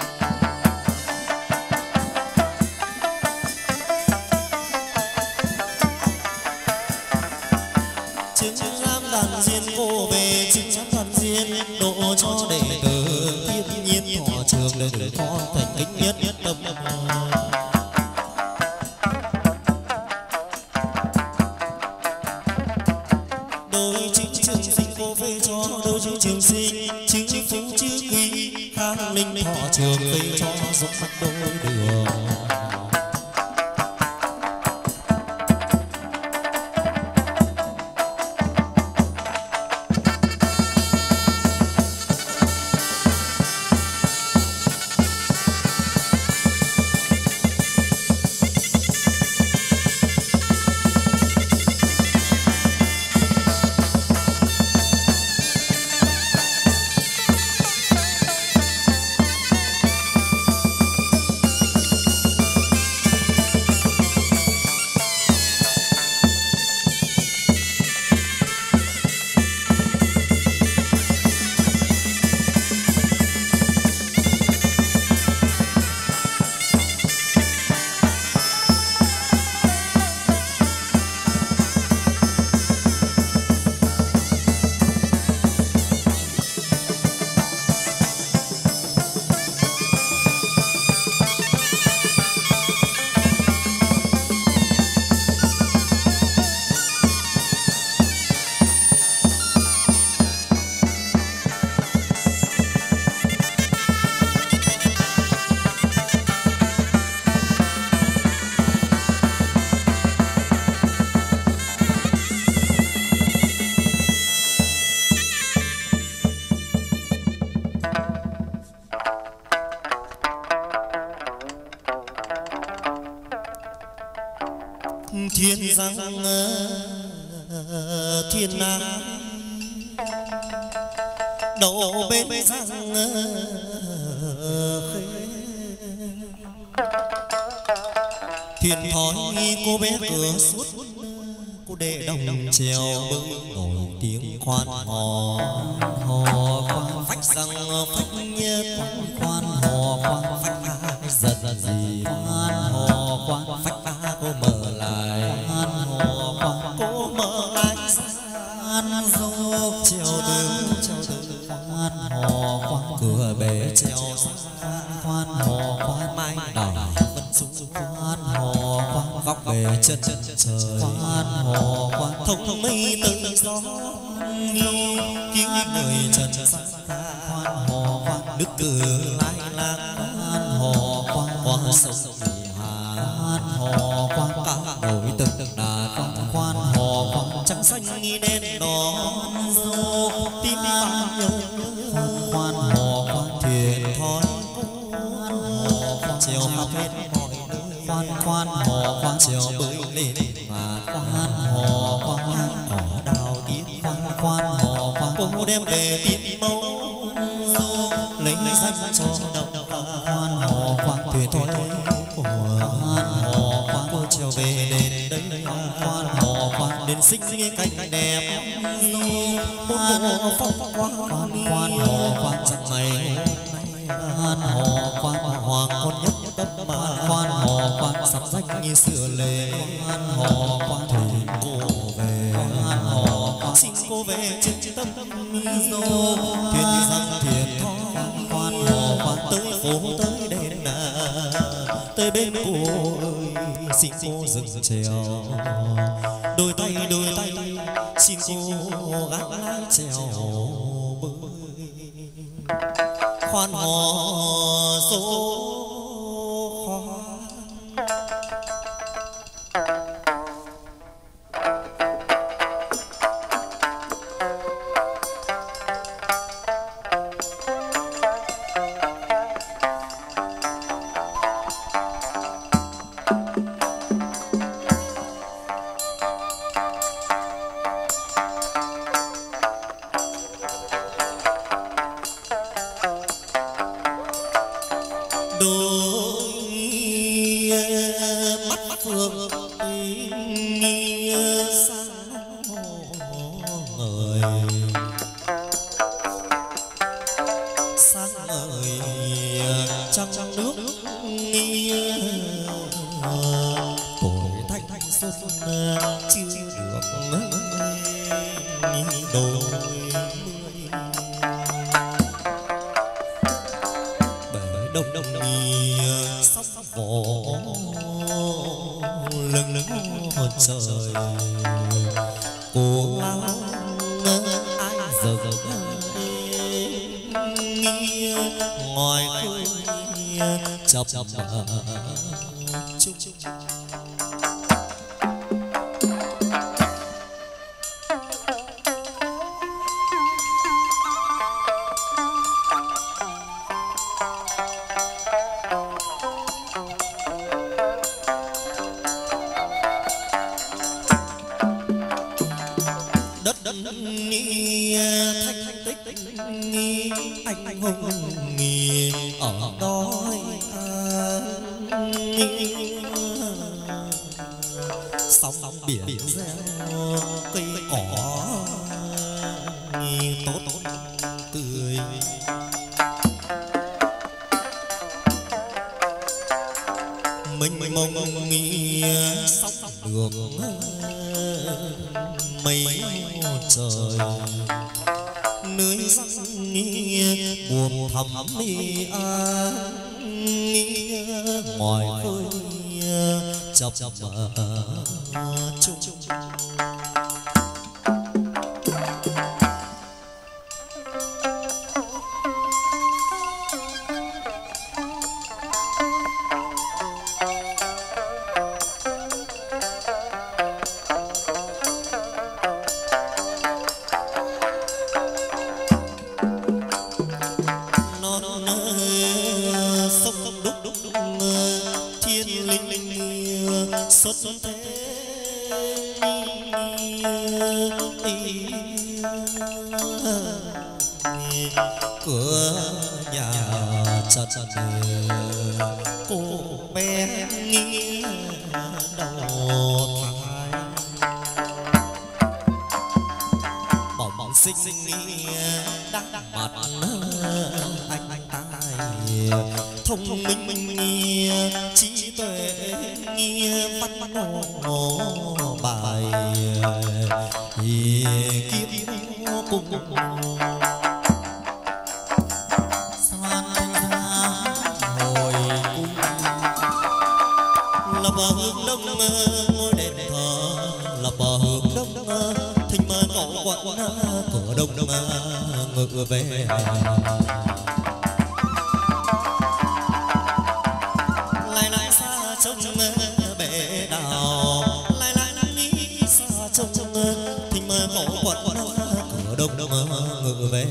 chứng lam đàn diên cô về chứng đàn diên độ cho đệ tử thiên nhiên thọ trường đệ tử con thành kính nhất nhất tâm trường sinh chữ phú chữ quý khang linh thọ trường về cho giống mắt đôi đường thiên giang thiên nam đầu bên giang thiên thói cô bé cửa suốt cô đệ đồng trèo bưng nổi tiếng khoan hò hò khoan phách răng phách nhớ khoan hò khoan phách giật gì khoan hò khoan phách cô mở lại khoan hò khoan cô mở lại khoan dô treo đứng khoan hò khoan cửa bể treo khoan hò khoan mai đỏ vẫn sung khoan hò khoan góc bể chân trời khoan hò khoan thông mây tự gió nghiêu cứu người trần gian khoan hò khoan nước cử lai lang khoan hò khoan qua sông khoan hò khoan cả nổi từng đàn khoan hò khoan trắng xanh nghi đen đỏ dô tim bao nhớ khoan hò khoan thuyền thoi khoan hò khoan treo khắp hết mọi nơi khoan hò khoan treo bơi lên và khoan hò khoan cỏ đào tím khoan hò khoan cô đem về tìm mẫu dô lấy danh cho đồng khoan hò khoan thuyền thoi khoan hò khoan cô treo về đến đây khoan hò khoan đến xinh cánh đẹp khoan hò khoan hò khoan chẳng mày khoan hò khoan hoàng con nhất đất mà khoan hò khoan sắp danh như xưa lệ khoan hò khoan thuyền cô về khoan hò khoan xin cô về trên tâm dô thuyền giang thuyền khoan hò khoan tới phố tới đền tới bên cô ơi xin cô dừng trèo đôi tay xin cô gác lái trèo bơi khoan hò số khoan phượng sáng ngời sáng ngời trăng nước tuổi thanh xuân chưa được đôi bể đông đông sóc vỗ lưng lưng trời cố lao ai giờ ngoài khơi chập chập chung anh hùng nghỉ ở đó sóng biển reo cây cỏ tốt tươi mình mong nghĩ sóng đường mây trời nơi răng buồn thầm ngoài khơi chập chập chung xuất thế cửa nhà chật cô bé nghĩa đầu thai bỏng xinh đắng mặt anh tai thông minh trí tuệ văn ngộ bài kiếm cùng xoan hồi cung là bờ hướng đông ngôi đền thờ là bờ hướng đông thình mơ ngõ quận cửa đông ngựa về lại xa trông bể đào lại nghĩ xa trông thình mơ ngõ quận cửa đông ngựa về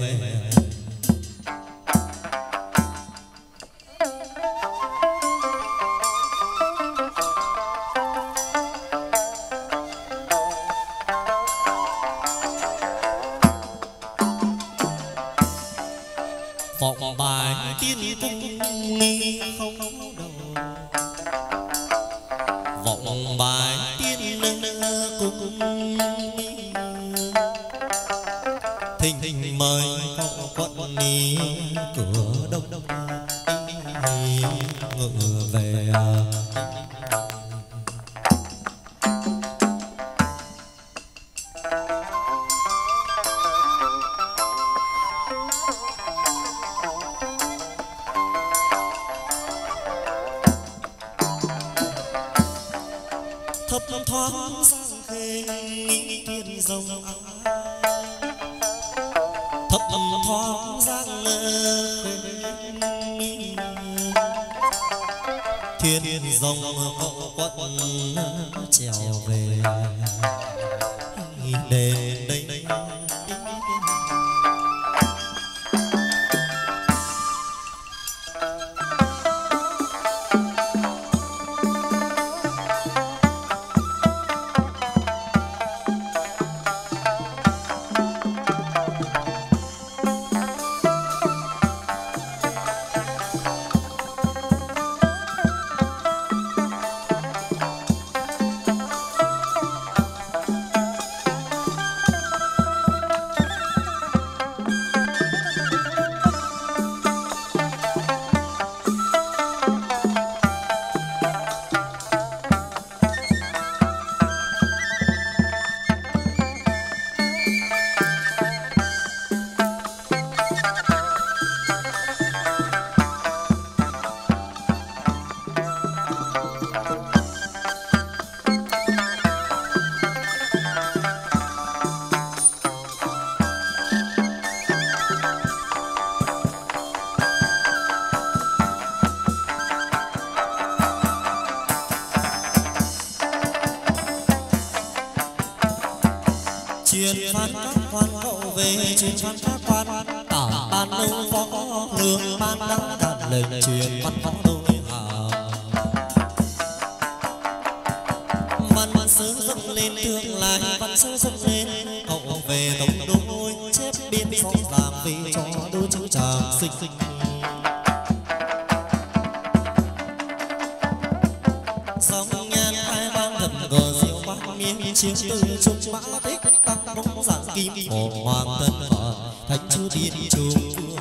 vọng bài tiên cung không đầu vọng bài tiên cung thình mời quận cửa đông ngựa về thấp thoáng sang khê thiên rồng thấp thoáng sang khê thiên rồng quận trèo về đến đây truyền phán các quan hậu về truyền phán các quan tả ban nông phó lương ban đăng đạt lệnh truyền văn phó đôi hà văn sứ dâng lên tương lai văn sứ dâng lên hậu về tổng đôi chép biên rõ ràng về cho đôi chữ chàng sinh song nhan hai ban thầm gờ diệu bát miên chiếu từ trung mã tích tăng bóng dạng kim hồ hoàng thân phật thánh chư thiên trung vương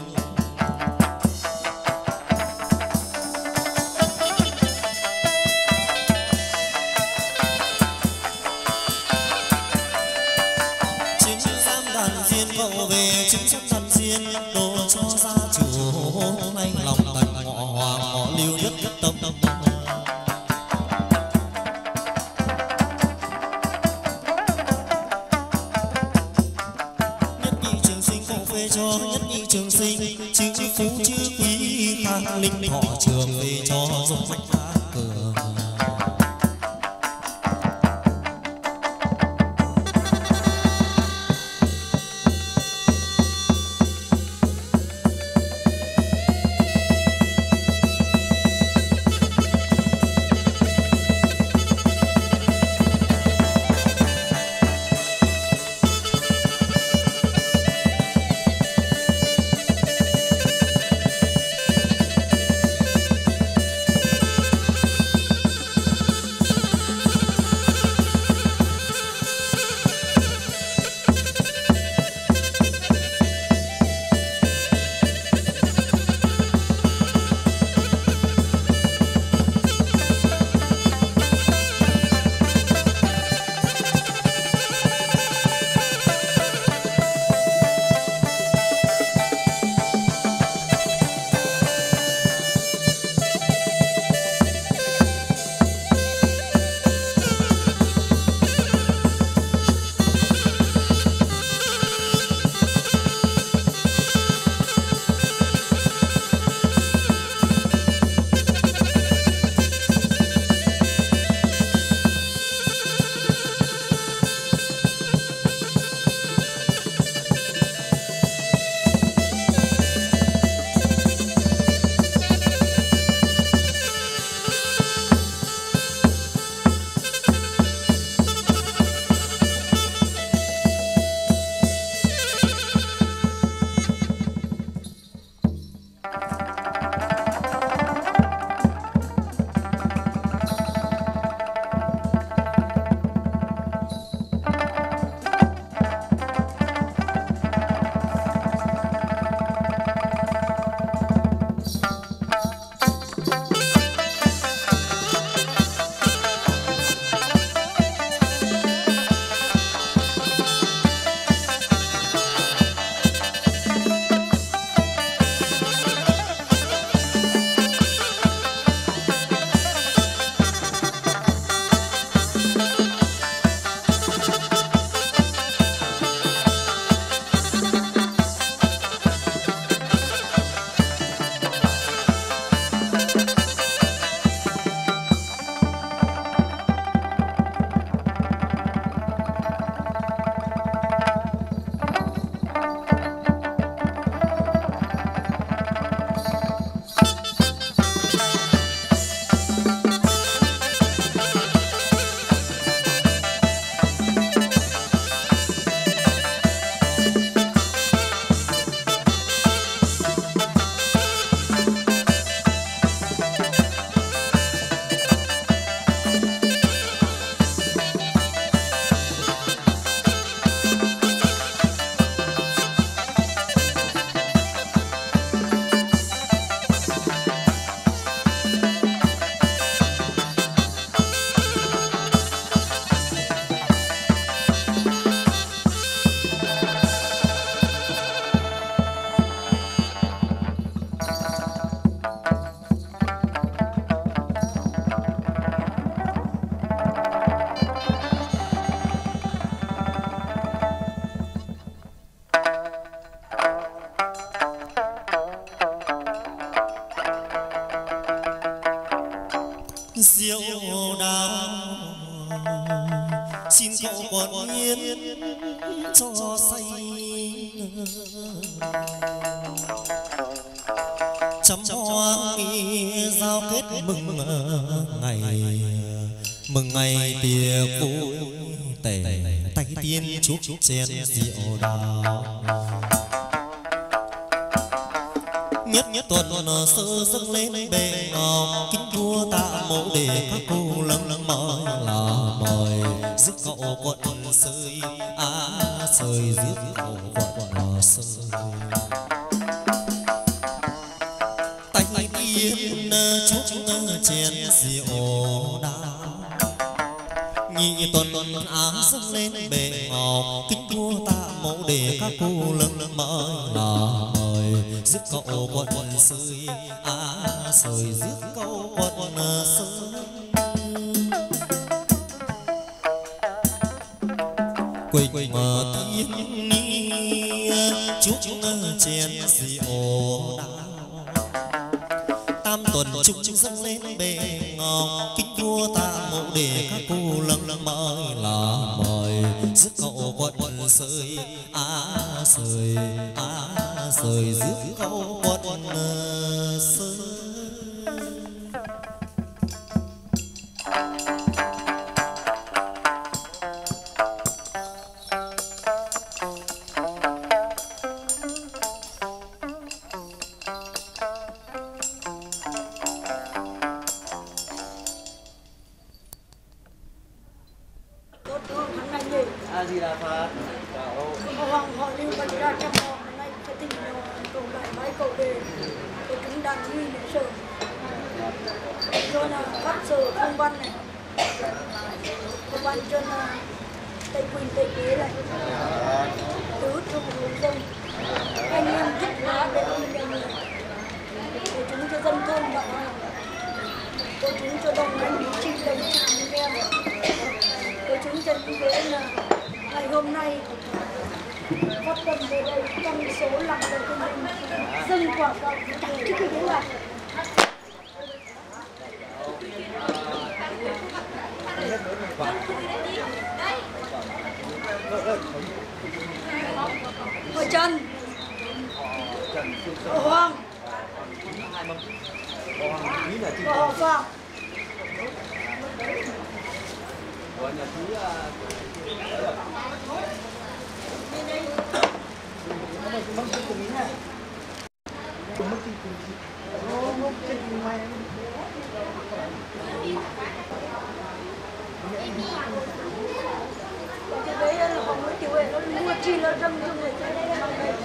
chính giám đàn diên hậu về chính giám đàn diên đồ cho gia chủ anh lòng thành họ hoàng họ lưu nhất nhất tâm cho nhất nhị trường sinh chữ phú chữ quý khang linh thọ trường về cho dòng mạnh phá cường xin cậu còn yên cho say chấm hoa nghi giao kết mừng ngày tiệc vui tề tay tiên chúc chén rượu đào nhất tuần sơ dâng lên bề ngọc kính vua tạ mẫu để các cô lâng mời là mời giúp cậu quận sơi sơi giúp cậu quận sơi tay tiên chúc chén rượu đào nhị tuần dâng lên bề ngọc kính vua tạ mẫu để các cô lâng mời là mời giúp cậu quận sơi sơi giúp cậu quận sơi quỳnh tiên chúc chén rượu đào tam tuần chúc dâng lên bề ngọc kính vua tạ mẫu để các cô lâng mời là mời giúp cậu quận sơi sơi sơi giúp cậu quận sơi Hội Trần Hoàng Hoàng Phạm cái đấy là không có kiểu ấy, nó mua chi là râm râm này cái đấy là bằng đây.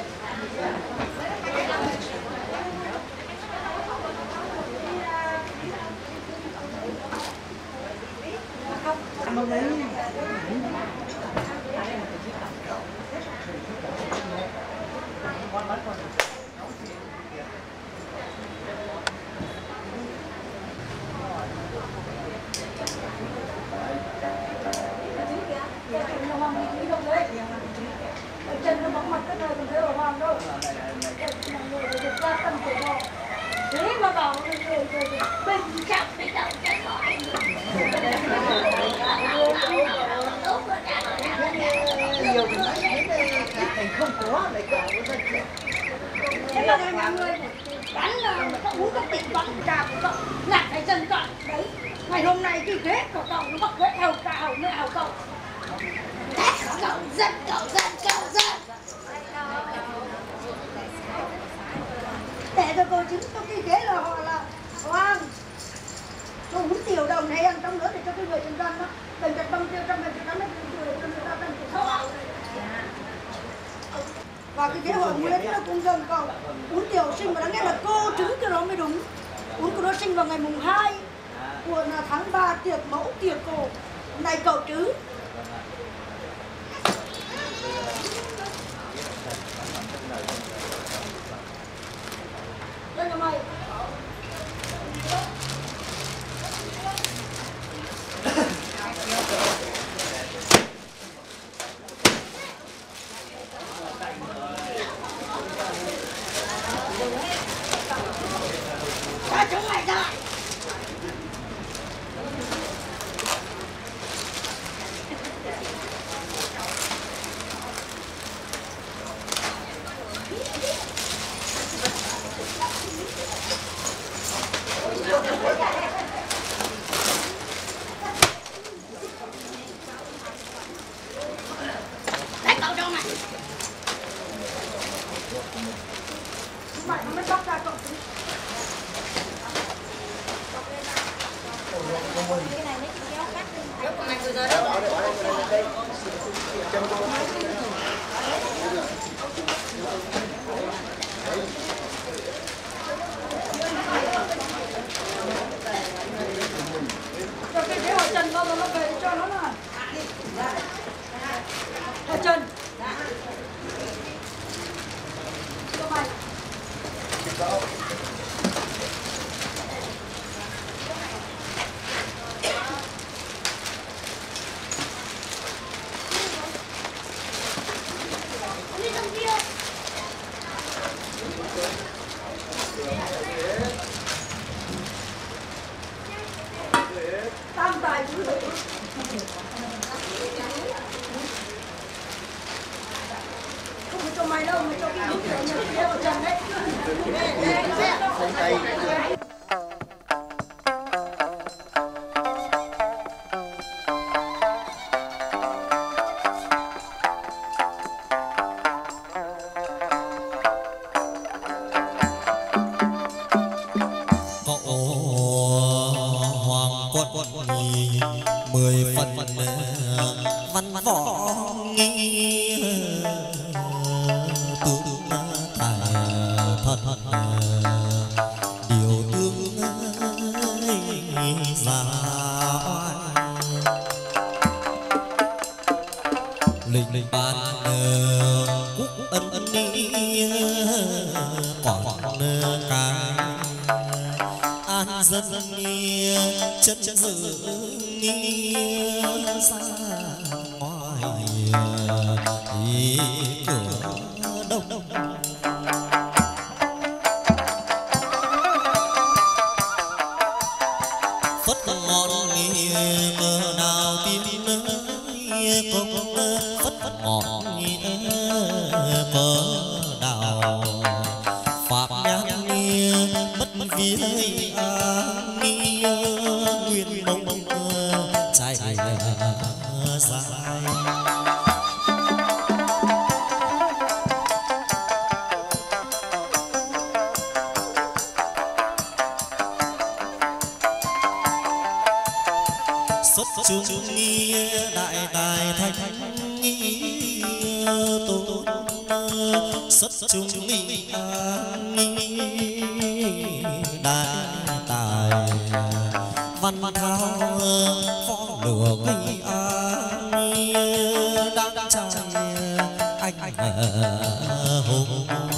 Chân nó bóng mặt cái này còn thấy ở hoàng đâu. Mọi người phải được ra tâm của họ. Thế mà bảo rồi bên chạm cái đầu chân gọi. Nhiều cái nói thành không có lại cậu có thật. Thế là mọi người bắn là cậu uống cái tỉnh bắn trà của cậu nạt cái chân cậu. Đấy, ngày hôm nay cái ghế của cậu nó bắt ghế hầu cả hầu nữa hầu cậu. Cậu dân. Để cho cô chứng cho cái ghế là họ là Hoàng. Cô uống tiểu đồng này ăn trong nữa để cho cái người dân đó đừng chặt băng tiêu trong mình cho nó và cái ghế hội Nguyễn nó cũng gần cậu uống tiểu sinh mà đáng nghe là cô chứng cho nó mới đúng. Uống của nó sinh vào ngày mùng 2 của tháng 3 tiệc mẫu tiệc cổ này cậu chứ. Đây là mày. Ra chúng mày ra. Cho cái hồi Trần bao giờ nó về cho nó là hồi Trần cho mày tam tài phụ nữ không phải cho mày đâu mà cho cái lúc này nhà kia vào Trần đấy. mười phần văn võ nghi tướng tài thật điều tướng già linh ban quốc ân ni còn cái an dân chân dự ra ngoài cửa đông phất ngọn ngờ nào tin công phất ngọn cờ đào phạm nhang bất vi nguyên mong trái dài xuất chúng nghi đại tài thanh nghi tôn xuất chúng nghi đại tài văn thao phó lửa gây đang trai anh hùng